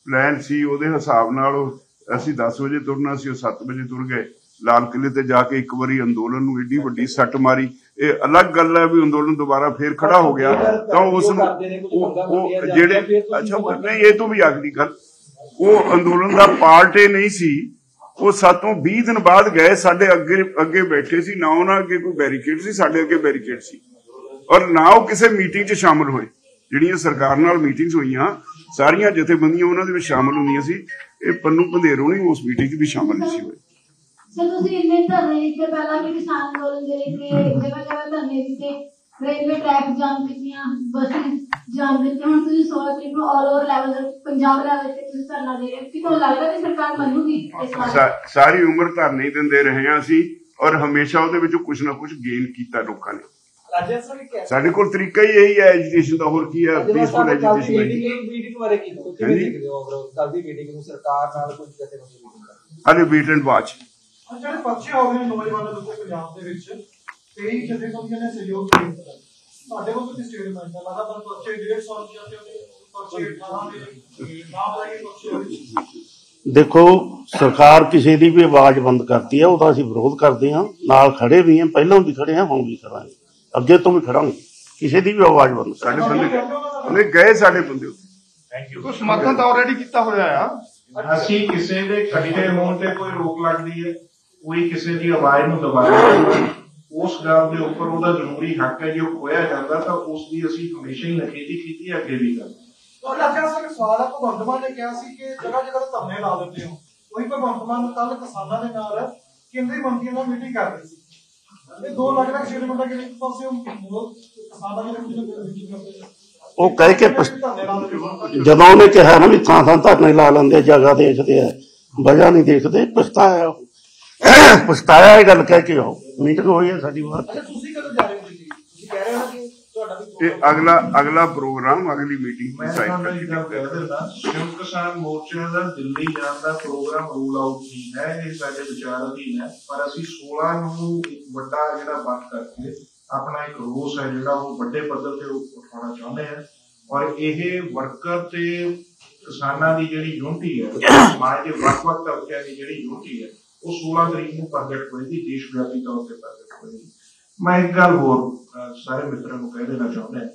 ਪਲਾਨ ਸੀ ਉਹਦੇ ਹਿਸਾਬ ਨਾਲ ਅਸੀਂ ਦਸ ਵਜੇ ਤੁਰਨਾ ਸੀ, ਉਹ ਸੱਤ ਵਜੇ ਤੁਰ ਗਏ। ਲਾਲ ਕਿਲੇ ਤੇ ਜਾ ਕੇ ਇੱਕ ਵਾਰੀ ਅੰਦੋਲਨ ਨੂੰ ਏਡੀ ਵੱਡੀ ਸੱਟ ਮਾਰੀ। ਇਹ ਅਲੱਗ ਗੱਲ ਹੈ ਵੀ ਅੰਦੋਲਨ ਦੁਬਾਰਾ ਫੇਰ ਖੜਾ ਹੋ ਗਿਆ ਤਾਂ ਉਸ ਨੂੰ ਉਹ ਜਿਹੜੇ ਅੱਛਾ ਨਹੀਂ, ਇਹ ਤੋਂ ਵੀ ਆਖਰੀ ਗੱਲ, ਉਹ ਅੰਦੋਲਨ ਦਾ ਪਾਰਟ ਇਹ ਨਹੀਂ ਸੀ। ਉਹ ਸਾਤੋਂ ਵੀਹ ਦਿਨ ਬਾਅਦ ਗਏ, ਸਾਡੇ ਅੱਗੇ ਅੱਗੇ ਬੈਠੇ ਸੀ, ਨਾ ਉਹਨਾਂ ਅੱਗੇ ਕੋਈ ਬੈਰੀਕੇਡ ਸੀ, ਸਾਡੇ ਅੱਗੇ ਬੈਰੀਕੇਡ ਸੀ, ਔਰ ਨਾ ਉਹ ਕਿਸੇ ਮੀਟਿੰਗ 'ਚ ਸ਼ਾਮਲ ਹੋਏ। ਜਿਹੜੀਆਂ ਸਰਕਾਰ ਨਾਲ ਮੀਟਿੰਗਸ ਹੋਈਆਂ ਸਾਰੀਆਂ ਜਥੇਬੰਦੀਆਂ ਉਹਨਾਂ ਦੇ ਵਿੱਚ ਸ਼ਾਮਲ ਹੁੰਦੀਆਂ ਸੀ। ਇਹ ਪੰਨੂ ਪੰਧੇਰੋਂ ਨਹੀਂ ਉਸ ਮੀਟਿੰਗ 'ਚ ਵੀ ਸ਼ਾਮਲ ਨਹੀਂ ਸੀ ਹੋਏ। ਸਰ ਤੁਸੀਂ ਇੰਨੇ ਧਰਨੇ ਦਿੱਤੇ, ਪਹਿਲਾਂ ਵੀ ਕਿਸਾਨ ਅੰਦੋਲਨ ਦੇ ਲਈ ਜਗ੍ਹਾ ਜਗ੍ਹਾ ਧਰਨੇ ਦਿੱਤੇ, ਰੇਲਵੇ ਟਰੈਕ ਜਾਮ ਕੀਤੀਆਂ, ਬੱਸਿਸ ਜਾਮ ਕੀਤੀਆਂ, ਹੁਣ ਤੁਸੀਂ ਸੋਲਾਂ ਤਰੀਕ ਨੂੰ all over level Punjab level ਤੇ ਤੁਸੀਂ ਧਰਨਾ ਦੇ ਰਹੇ ਹੋ, ਕਿ ਤੁਹਾਨੂੰ ਲੱਗਦਾ ਕਿ ਸਰਕਾਰ ਮੰਨੂਗੀ ਇਸ ਵਾਰ? ਸਾਰੀ ਉਮਰ ਧਰਨੇ ਦਿੰਦੇ ਰਹੇ ਹਾਂ ਅਸੀਂ, ਔਰ ਹਮੇਸ਼ਾ ਉਹਦੇ ਵਿੱਚੋਂ ਕੁਛ ਨਾ ਕੁਛ ਗੇਨ ਕੀਤਾ ਲੋਕਾਂ ਨੇ। ਸਾਡੇ ਕੋਲ ਤਰੀਕਾ ਹੀ ਇਹੀ ਹੈ ਐਜੂਕੇਸ਼ਨ ਦਾ, ਹੋਰ ਕੀ ਹੈ? ਪੀਸਫੁਲ ਐਜੂਕੇਸ਼ਨ ਹੈ। ਮੀਟਿੰਗ ਬਾਰੇ ਕੀ ਕਿਵੇਂ ਦੇਖਦੇ ਹੋ ਓਵਰਆਲ ਕੱਲ ਦੀ ਮੀਟਿੰਗ ਨੂੰ, ਸਰਕਾਰ ਨਾਲ ਕੁਝ ਜਥੇ ਬੰਦੀ ਮੀਟਿੰਗ? ਹਾਲੇ ਵੇਟ ਐਂਡ ਵਾਚ। ਜਿਹੜੇ ਪਰਚੇ ਹੋ ਗਏ ਨੌਜਵਾਨਾਂ ਦੇ ਉੱਤੇ ਪੰਜਾਬ ਦੇ ਵਿੱਚ, ਕਈ ਜਥੇਬੰਦੀਆਂ ਨੇ ਸਹਿਯੋਗ ਕੀਤਾ, ਸਾਡੇ ਕੋਲ ਕੋਈ ਸਟੇਟਮੈਂਟ ਹੈ ਲਗਾਤਾਰ ਪਰਚੇ ਡੇਢ ਸੌ ਰੁਪਏ ਦੇ ਪਰਚੇ ਅਠਾਰਾਂ ਦੇ ਨਾਮ ਲੈ ਕੇ ਪਰਚੇ। ਦੇਖੋ, ਸਰਕਾਰ ਕਿਸੇ ਦੀ ਵੀ ਆਵਾਜ਼ ਬੰਦ ਕਰਦੀ ਹੈ, ਉਹਦਾ ਅਸੀਂ ਵਿਰੋਧ ਕਰਦੇ ਹਾਂ, ਨਾਲ ਖੜੇ ਵੀ ਹਾਂ, ਪਹਿਲਾਂ ਵੀ ਖੜੇ ਹਾਂ, ਹੁਣ ਵੀ ਖੜਾਂਗੇ, ਅੱਗੇ ਤੋਂ ਵੀ ਖੜਾਂਗੇ। ਕਿਸੇ ਦੀ ਵੀ ਆਵਾਜ਼ ਬੰਦ ਸਾਡੇ ਬੰਦੇ ਗਏ, ਸਾਡੇ ਬੰਦੇ ਥੈਂਕ ਯੂ। ਸਮਰਥਨ ਤਾਂ ਆਲਰੇਡੀ ਕੀਤਾ ਹੋਇਆ ਆ। ਅਸੀਂ ਕਿਸੇ ਦੇ ਇਕੱਠੇ ਹੋਣ ਤੇ ਕੋਈ ਰੋਕ ਲੱਗਦੀ ਹੈ, ਕੋਈ ਕਿਸੇ ਦੀ ਆਵਾਜ਼ ਨੂੰ ਦਬਾਇਆ, ਉਸ ਗੱਲ ਦੇ ਉੱਪਰ ਉਹਦਾ ਜ਼ਰੂਰੀ ਹੱਕ ਹੈ। ਜੇ ਉਹ ਖੋਇਆ ਜਾਂਦਾ ਤਾਂ ਉਸ ਦੀ ਅਸੀਂ ਹਮੇਸ਼ਾ ਹੀ ਨਖੇਦੀ ਕੀਤੀ ਹੈ, ਅੱਗੇ ਵੀ ਕਰਦੇ। ਤੁਹਾਡਾ ਕਿਹਾ ਸਰ ਸਵਾਲ ਹੈ, ਭਗਵੰਤ ਮਾਨ ਨੇ ਕਿਹਾ ਸੀ ਕਿ ਜਗ੍ਹਾ ਜਗ੍ਹਾ ਤੇ ਧਰਨੇ ਲਾ ਦਿੰਦੇ ਹੋ, ਉਹੀ ਭਗਵੰਤ ਮਾਨ ਕੱਲ ਕਿਸਾਨਾਂ ਦੇ ਨਾਲ ਕੇਂਦਰੀ ਮੰਤਰੀਆਂ ਨਾਲ ਮੀਟਿੰਗ ਕਰ ਰਹੀ ਸੀ। ਇਹ ਦੋ ਲੱਖ ਦਾ ਸਟੇਟਮੈਂਟ ਹੈ ਕਿ ਇੱਕ ਪਾਸੇ ਕਿਸਾਨਾਂ ਦੀ ਮੀਟਿੰਗ ਕਰਦੇ, ਉਹ ਕਹਿ ਕੇ ਜਦੋਂ ਉਹਨੇ ਕਿਹਾ ਨਾ ਵੀ ਥਾਂ ਥਾਂ ਧਰਨੇ ਲਾ ਲੈਂਦੇ, ਜਗ੍ਹਾ ਦੇਖਦੇ ਆ, ਵਜ੍ਹਾ ਨਹੀਂ ਦੇਖਦੇ, ਪਛਤਾਇਆ ਪਛਤਾਇਆ ਇਹ ਗੱਲ ਕਹਿ ਕੇ ਆਓ। ਮੀਟਿੰਗ ਹੋਈ ਹੈ ਸਾਡੀ ਬਾਤ। ਤੁਸੀਂ ਕਦੋਂ ਜਾ ਰਹੇ ਹੋ? ਤੁਸੀਂ ਕਹਿ ਰਹੇ ਹੋ ਕਿ ਤੁਹਾਡਾ ਵੀ ਇਹ ਅਗਲਾ ਅਗਲਾ ਪ੍ਰੋਗਰਾਮ ਅਗਲੀ ਮੀਟਿੰਗ ਮੈਂ ਤੁਹਾਨੂੰ ਇਹ ਗੱਲ ਕਹਿ ਦਿੰਦਾ, ਸੰਯੁਕਤ ਕਿਸਾਨ ਮੋਰਚੇ ਦਾ ਦਿੱਲੀ ਜਾਣ ਦਾ ਪ੍ਰੋਗਰਾਮ ਰੂਲ ਆਊਟ ਨਹੀਂ ਹੈ, ਇਹ ਸਾਡੇ ਵਿਚਾਰ ਅਧੀਨ ਹੈ। ਪਰ ਅਸੀਂ ਸੋਲਾਂ ਨੂੰ ਇੱਕ ਵੱਡਾ ਜਿਹੜਾ ਬੰਦ ਕਰਕੇ ਆਪਣਾ ਇੱਕ ਰੋਸ ਹੈ ਜਿਹੜਾ ਉਹ ਵੱਡੇ ਪੱਧਰ ਤੇ ਉਠਾਉਣਾ ਚਾਹੁੰਦੇ ਹਾਂ। ਔਰ ਇਹ ਵਰਕਰ ਤੇ ਕਿਸਾਨਾਂ ਦੀ ਜਿਹੜੀ ਯੂਨਿਟੀ ਹੈ, ਸਮਾਜ ਦੇ ਵੱਖ ਵੱਖ ਤਬਕਿਆਂ ਦੀ ਜਿਹੜੀ ਯੂਨਿਟੀ ਹੈ, ਉਹ ਸੋਲਾਂ ਤਰੀਕ ਨੂੰ ਪ੍ਰਗਟ ਹੋਏਗੀ, ਦੇਸ਼ ਵਿਆਪੀ ਤੌਰ ਤੇ ਪ੍ਰਗਟ ਹੋਏਗੀ। ਮੈਂ ਇੱਕ ਗੱਲ ਹੋਰ ਸਾਰੇ ਮਿੱਤਰਾਂ ਨੂੰ ਕਹਿ ਦੇਣਾ ਚਾਹੁੰਦਾ,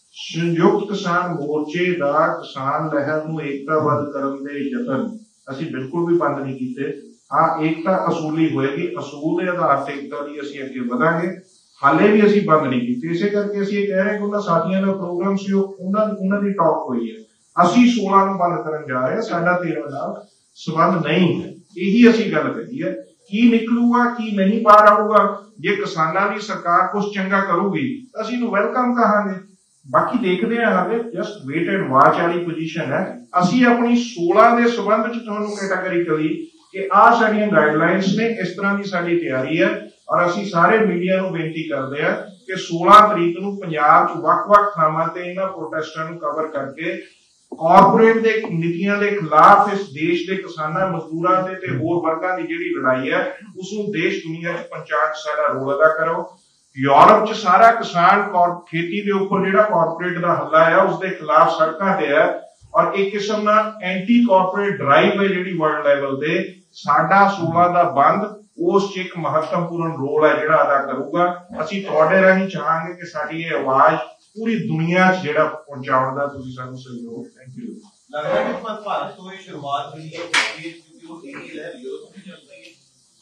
ਸੰਯੁਕਤ ਕਿਸਾਨ ਮੋਰਚੇ ਦਾ ਕਿਸਾਨ ਲਹਿਰ ਨੂੰ ਏਕਤਾਬੱਧ ਕਰਨ ਦੇ ਯਤਨ ਅਸੀਂ ਬਿਲਕੁਲ ਵੀ ਬੰਦ ਨਹੀਂ ਕੀਤੇ। ਹਾਂ, ਏਕਤਾ ਅਸੂਲੀ ਹੋਏਗੀ, ਅਸੂਲ ਦੇ ਆਧਾਰ ਤੇ ਏਕਤਾ ਦੀ ਅਸੀਂ ਅੱਗੇ ਵਧਾਂਗੇ, ਹਾਲੇ ਵੀ ਅਸੀਂ ਬੰਦ ਨਹੀਂ ਕੀਤੇ। ਇਸੇ ਕਰਕੇ ਅਸੀਂ ਇਹ ਕਹਿ ਰਹੇ ਕਿ ਉਹਨਾਂ ਸਾਥੀਆਂ ਦਾ ਪ੍ਰੋਗਰਾਮ ਸੀ, ਉਹਨਾਂ ਉਹਨਾਂ ਦੀ ਟਾਕ ਹੋਈ ਹੈ, ਅਸੀਂ ਸੋਲਾਂ ਨੂੰ ਬੰਦ ਕਰਨ ਜਾ ਰਹੇ ਹਾਂ, ਸਾਡਾ ਤੇਰਾਂ ਨਾਲ ਸੰਬੰਧ ਨਹੀਂ ਹੈ। ਇਹੀ ਅਸੀਂ ਗੱਲ ਕਹੀ ਹੈ। ਕੀ ਨਿਕਲੂਗਾ ਕੀ ਨਹੀਂ ਬਾਹਰ ਆਊਗਾ, ਜੇ ਕਿਸਾਨਾਂ ਦੀ ਸਰਕਾਰ ਕੁਝ ਚੰਗਾ ਕਰੂਗੀ ਤਾਂ ਅਸੀਂ ਇਹਨੂੰ ਵੈਲਕਮ ਕਹਾਂਗੇ, ਬਾਕੀ ਦੇਖਦੇ ਹਾਂ। ਹਾਲੇ ਜਸਟ ਵੇਟ ਐਂਡ ਵਾਚ ਵਾਲੀ ਪੋਜੀਸ਼ਨ ਹੈ। ਅਸੀਂ ਆਪਣੀ ਸੋਲਾਂ ਦੇ ਸੰਬੰਧ ਚ ਤੁਹਾਨੂੰ ਕੈਟਾਗਰੀ ਕਰੀ ਕਿ ਆਹ ਸਾਡੀਆਂ ਗਾਈਡਲਾਈਨਸ ਨੇ, ਇਸ ਤਰ੍ਹਾਂ ਦੀ ਸਾਡੀ ਤਿਆਰੀ ਹੈ। ਔਰ ਅਸੀਂ ਸਾਰੇ ਮੀਡੀਆ ਨੂੰ ਬੇਨਤੀ ਕਰਦੇ ਹਾਂ ਕਿ ਸੋਲਾਂ ਤਰੀਕ ਨੂੰ ਪੰਜਾਬ ਚ ਵੱਖ-ਵੱਖ ਥਾਵਾਂ ਤੇ ਇਹਨਾਂ ਪ੍ਰੋਟੈਸਟਾਂ ਨੂੰ ਕਵਰ ਕਰਕੇ ਕਾਰਪੋਰੇਟ ਦੇ ਨੀਤੀਆਂ ਦੇ ਖਿਲਾਫ ਇਸ ਦੇਸ਼ ਦੇ ਕਿਸਾਨਾਂ, ਮਜ਼ਦੂਰਾਂ ਦੇ ਤੇ ਹੋਰ ਵਰਗਾਂ ਦੀ ਜਿਹੜੀ ਲੜਾਈ ਹੈ ਉਸ ਨੂੰ ਦੇਸ਼ ਦੁਨੀਆ ਚ ਪਹੁੰਚਾਉਣ ਚ ਸਾਡਾ ਰੋਲ ਅਦਾ ਕਰੋ। ਯੂਰਪ ਚ ਸਾਰਾ ਕਿਸਾਨ ਖੇਤੀ ਦੇ ਉੱਪਰ ਜਿਹੜਾ ਕਾਰਪੋਰੇਟ ਦਾ ਹੱਲਾ ਹੈ ਉਸ ਦੇ ਖਿਲਾਫ ਸੜਕਾਂ ਤੇ ਹੈ, ਔਰ ਇੱਕ ਕਿਸਮ ਦਾ ਐਂਟੀ ਕਾਰਪੋਰੇਟ ਡਰਾਈਵ ਹੈ ਜਿਹੜੀ ਵਰਲਡ ਲੈਵਲ ਤੇ। ਸਾਡਾ ਸੋਲਾਂ ਦਾ ਬੰਦ ਉਸ ਚ ਇੱਕ ਮਹੱਤਵਪੂਰਨ ਰੋਲ ਹੈ ਜਿਹੜਾ ਅਦਾ ਕਰੂਗਾ। ਅਸੀਂ ਤੁਹਾਡੇ ਰਾਹੀਂ ਚਾਹਾਂਗੇ ਕਿ ਸਾਡੀ ਇਹ ਆਵਾਜ਼ ਪੂਰੀ ਦੁਨੀਆ ਚ ਜਿਹੜਾ ਪਹੁੰਚਾਉਣ ਦਾ ਤੁਸੀਂ ਸਾਨੂੰ ਸਹਿਯੋਗ। Thank you. ਲੱਗਦਾ ਕਿ ਭਾਰਤ ਤੋਂ ਇਹ ਸ਼ੁਰੂਆਤ ਹੋਈ ਹੈ ਕਿਉਂਕਿ ਉਹ ਇਹੀ ਲਹਿਰ ਯੂਰਪ ਵਿੱਚ ਚੱਲ ਰਹੀ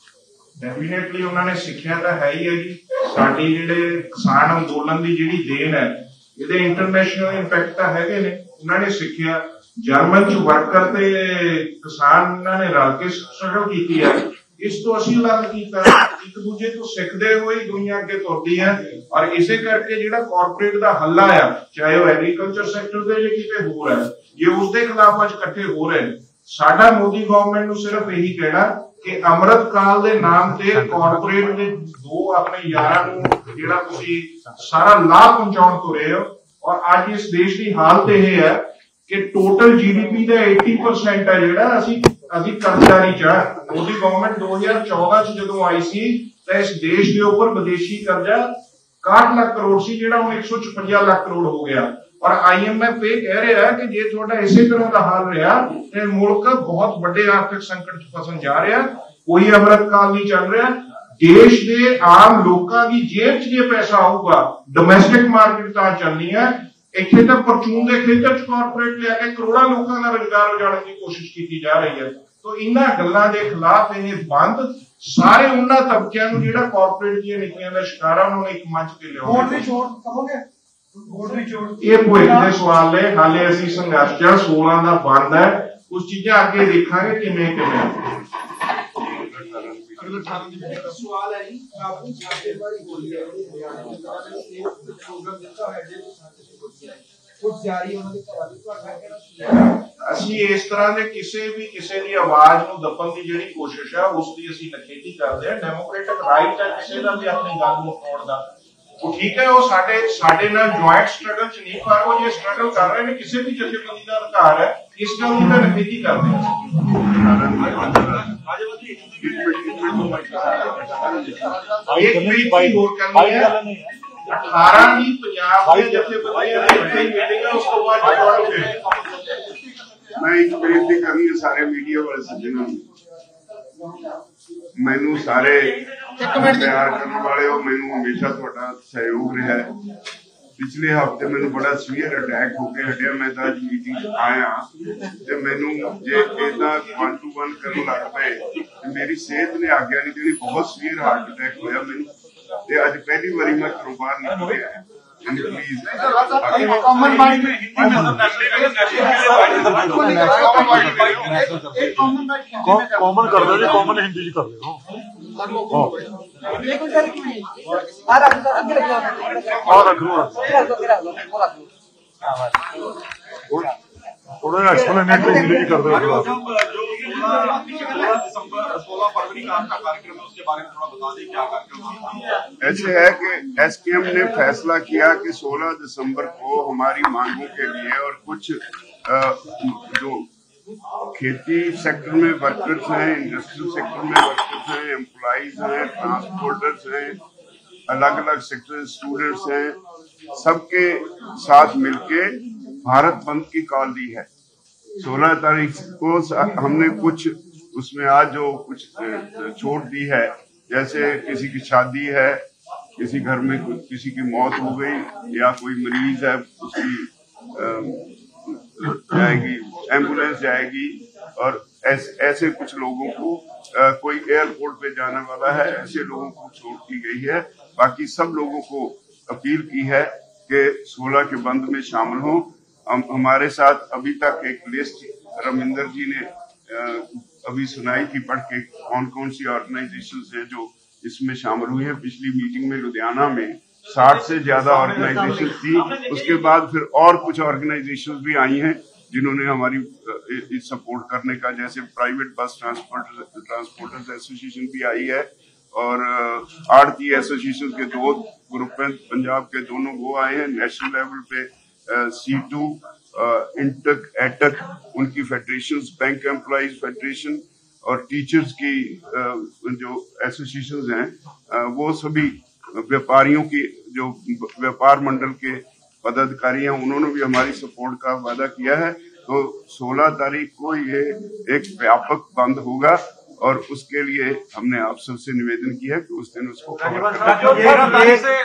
ਹੈ। ਡੈਫੀਨੇਟਲੀ ਉਹਨਾਂ ਨੇ ਸਿੱਖਿਆ ਤਾਂ ਹੈ ਹੀ ਹੈ ਜੀ। ਸਾਡੀ ਜਿਹੜੇ ਕਿਸਾਨ ਅੰਦੋਲਨ ਦੀ ਜਿਹੜੀ ਦੇਣ ਹੈ, ਇਹਦੇ ਇੰਟਰਨੈਸ਼ਨਲ ਇੰਪੈਕਟ ਤਾਂ ਹੈਗੇ ਨੇ। ਉਹਨਾਂ ਨੇ ਸਿੱਖਿਆ, ਜਰਮਨ ਚ ਵਰਕਰ ਤੇ ਕਿਸਾਨ ਉਹਨਾਂ ਨੇ ਰਲ ਕੇ ਸਟਰਗਲ ਕੀਤੀ ਹੈ। ਇਸ ਤੋਂ ਅਸੀਂ ਅਲੱਗ ਕੀਤਾ, ਇੱਕ ਦੂਜੇ ਤੋਂ ਸਿੱਖਦੇ ਹੋਏ ਦੁਨੀਆ ਅੱਗੇ ਤੁਰਦੀ ਹੈ। ਔਰ ਇਸੇ ਕਰਕੇ ਜਿਹੜਾ ਕਾਰਪੋਰੇਟ ਦਾ ਹੱਲਾ ਆ, ਚਾਹੇ ਉਹ ਐਗਰੀਕਲਚਰ ਸੈਕਟਰ ਦੇ ਜਾਂ ਕਿਤੇ ਹੋਰ ਹੈ, ਜੇ ਉਸ ਦੇ ਖਿਲਾਫ ਅੱਜ ਇਕੱਠੇ ਹੋ ਰਹੇ, ਸਾਡਾ ਮੋਦੀ ਗਵਰਨਮੈਂਟ ਨੂੰ ਸਿਰਫ ਇਹੀ ਕਹਿਣਾ ਕਿ ਅੰਮ੍ਰਿਤ ਕਾਲ ਦੇ ਨਾਮ ਤੇ ਕਾਰਪੋਰੇਟ ਦੇ ਦੋ ਆਪਣੇ ਯਾਰਾਂ ਨੂੰ ਜਿਹੜਾ ਤੁਸੀਂ ਸਾਰਾ ਲਾਭ ਪਹੁੰਚਾਉਣ ਤੁਰੇ ਹੋ। ਔਰ ਅੱਜ ਇਸ ਦੇਸ਼ ਦੀ ਹਾਲਤ ਇਹ ਹੈ ਕਿ ਟੋਟਲ ਜੀਡੀਪੀ ਦਾ अस्सी परसेंट ਹੈ ਜਿਹੜਾ ਅਸੀਂ ਅਸੀਂ ਕਰਜ਼ਾਰੀ ਚ। ਮੋਦੀ ਗਵਰਨਮੈਂਟ ਦੋ ਹਜ਼ਾਰ ਚੌਦਾਂ ਚ ਜਦੋਂ ਆਈ ਸੀ ਤਾਂ ਇਸ ਦੇਸ਼ ਦੇ ਉੱਪਰ ਵਿਦੇਸ਼ੀ ਕਰਜ਼ਾ ਇਕਾਹਠ ਲੱਖ ਕਰੋੜ ਸੀ, ਜਿਹੜਾ ਹੁਣ ਇੱਕ ਸੌ ਛਪੰਜਾ ਲੱਖ ਕਰੋੜ ਹੋ ਗਿਆ। और आई एम एफ ये कह रहा है कि जे थोड़ा इसी तरह का हाल रहा तो मुल्क बहुत बड़े आर्थिक संकट च फसन जा रहा, कोई अमृत काल नहीं चल रहा। देश के आम लोगों की जेब च जे पैसा आऊगा, डोमैस्टिक मार्केट तां चलनी है। इत्थे तो परचून के खेतर च कारपोरेट लिया करोड़ों लोगों का रोजगार उजाड़न की कोशिश की जा रही है। तो इन्हां गल्लां दे खिलाफ ये बंद सारे उन्हां तबकियां नूं जिहड़ा कारपोरेट दी नीतियां दा शिकार है उन्होंने एक मंच ते लिया। ये भविख के सवाल है, हाले असीं संघर्ष च सोलह का बंद है, कुछ चीजें आगे देखांगे किवें किवें। सवाल है जी आपको छाते वाली बोली है प्रोग्राम ਦਿੱਤਾ ਹੈ ਜੇ ਕੁਝ ਜਾਰੀ ਉਹਨਾਂ ਦੇ ਘਰਾਂ ਦੀ ਤੁਹਾਡਾ ਕਹਿਣਾ ਅਸੀਂ ਇਸ ਤਰ੍ਹਾਂ ਦੇ ਕਿਸੇ ਵੀ ਕਿਸੇ ਦੀ ਆਵਾਜ਼ ਨੂੰ ਦਬਣ ਦੀ ਜਿਹੜੀ ਕੋਸ਼ਿਸ਼ ਹੈ ਉਸ ਦੀ ਅਸੀਂ ਨਖੇਦੀ ਕਰਦੇ ਹਾਂ। ਡੈਮੋਕ੍ਰੈਟਿਕ ਰਾਈਟ ਹੈ ਕਿਸੇ ਦਾ ਵੀ ਆਪਣੀ ਗੱਲ ਨੂੰ ਉਠਾਉਣ ਦਾ, ਉਹ ਠੀਕ ਹੈ, ਉਹ ਸਾਡੇ ਸਾਡੇ ਨਾਲ ਜੁਆਇੰਟ ਸਟਰਗਲ ਚ ਨਹੀਂ, ਪਰ ਉਹ ਜੇ ਸਟਰਗਲ ਕਰ ਰਹੇ ਨੇ ਕਿਸੇ ਵੀ ਜਥੇਬੰਦੀ ਦਾ ਅਧਿਕਾਰ ਹੈ, ਇਸ ਗੱਲ ਦੀ ਤਾਂ ਨਖੇਦੀ ਕਰਦੇ ਹਾਂ। एक मिनट और करनी है, अठारह की पंजाब के जथेबंदियां दी वड्डी मीटिंग है, उसको बाद जोड़ोगे। मैं एक बेनती करनी है सारे मीडिया वाले सज्जनों ਨੂੰ, मैनू सारे प्यार करने वाले हो, मैनू हमेशा तुहाडा सहयोग रहा है। पिछले हफ्ते मैनू बड़ा सीवियर अटैक होके हटिया, मैं तो अज मीटिंग आया ते मैनू जे इदा वन टू वन करन लग पे मेरी सेहत ने आग्या नहीं देनी, बहुत सीवियर हार्ट अटैक होया मैनू ते अज पहली बारी मैं घरों बाहर निकल गया। प्लीज कॉमन माइंड में कॉमन कर दो जी, कॉमन हिंदी जी कर दो थोड़ा एक्सप्लेनेटरी हिंदी जी कर दो। सोलह फरवरी का आपका कार्यक्रम है, उसके बारे में थोड़ा बता दें क्या कार्यक्रम। ऐसे है कि एस के एम ने फैसला किया कि सोलह दिसंबर को हमारी मांगों के लिए और कुछ आ, जो खेती सेक्टर में वर्कर्स हैं, इंडस्ट्रियल सेक्टर में वर्कर्स हैं, एम्प्लॉइज हैं, ट्रांसपोर्टर्स हैं, अलग अलग सेक्टर स्टूडेंट्स हैं, सबके साथ मिलके भारत बंद की कॉल दी है। सोलह तारीख को हमने कुछ उसमें आज जो कुछ छूट दी है, जैसे किसी की शादी है, किसी घर में किसी की मौत हो गई या कोई मरीज है उसकी जाएगी, एम्बुलेंस जाएगी, और ऐस, ऐसे कुछ लोगों को आ, कोई एयरपोर्ट पे जाने वाला है, ऐसे लोगों को छूट की गई है। बाकी सब लोगों को अपील की है कि सोलह के बंद में शामिल हों। हम हमारे साथ अभी तक एक लिस्ट रविंदर जी ने आ, अभी सुनाई थी पढ़ के कौन कौन सी ऑर्गेनाइजेशंस हैं जो इसमें शामिल हुई है। पिछली मीटिंग में लुधियाना में साठ से ज्यादा ऑर्गेनाइजेशन थी, उसके बाद फिर और कुछ ऑर्गेनाइजेशंस भी आई हैं जिन्होंने हमारी सपोर्ट करने का, जैसे private bus transport transporters association भी आई है, और आड़ती एसोसिएशन के दो ग्रुप हैं पंजाब के, दोनों वो आए हैं। नेशनल लेवल पे सी टू इंटक एटक उनकी फेडरेशन, बैंक एम्प्लॉइज फेडरेशन और टीचर्स की जो एसोसिएशंस हैं, वो सभी व्यापारियों की जो व्यापार मंडल के पदाधिकारी हैं उन्होंने भी हमारी सपोर्ट का वादा किया है। तो सोलह तारीख को ये एक व्यापक बंद होगा और उसके लिए हमने आप सबसे निवेदन किया है कि उस दिन उसको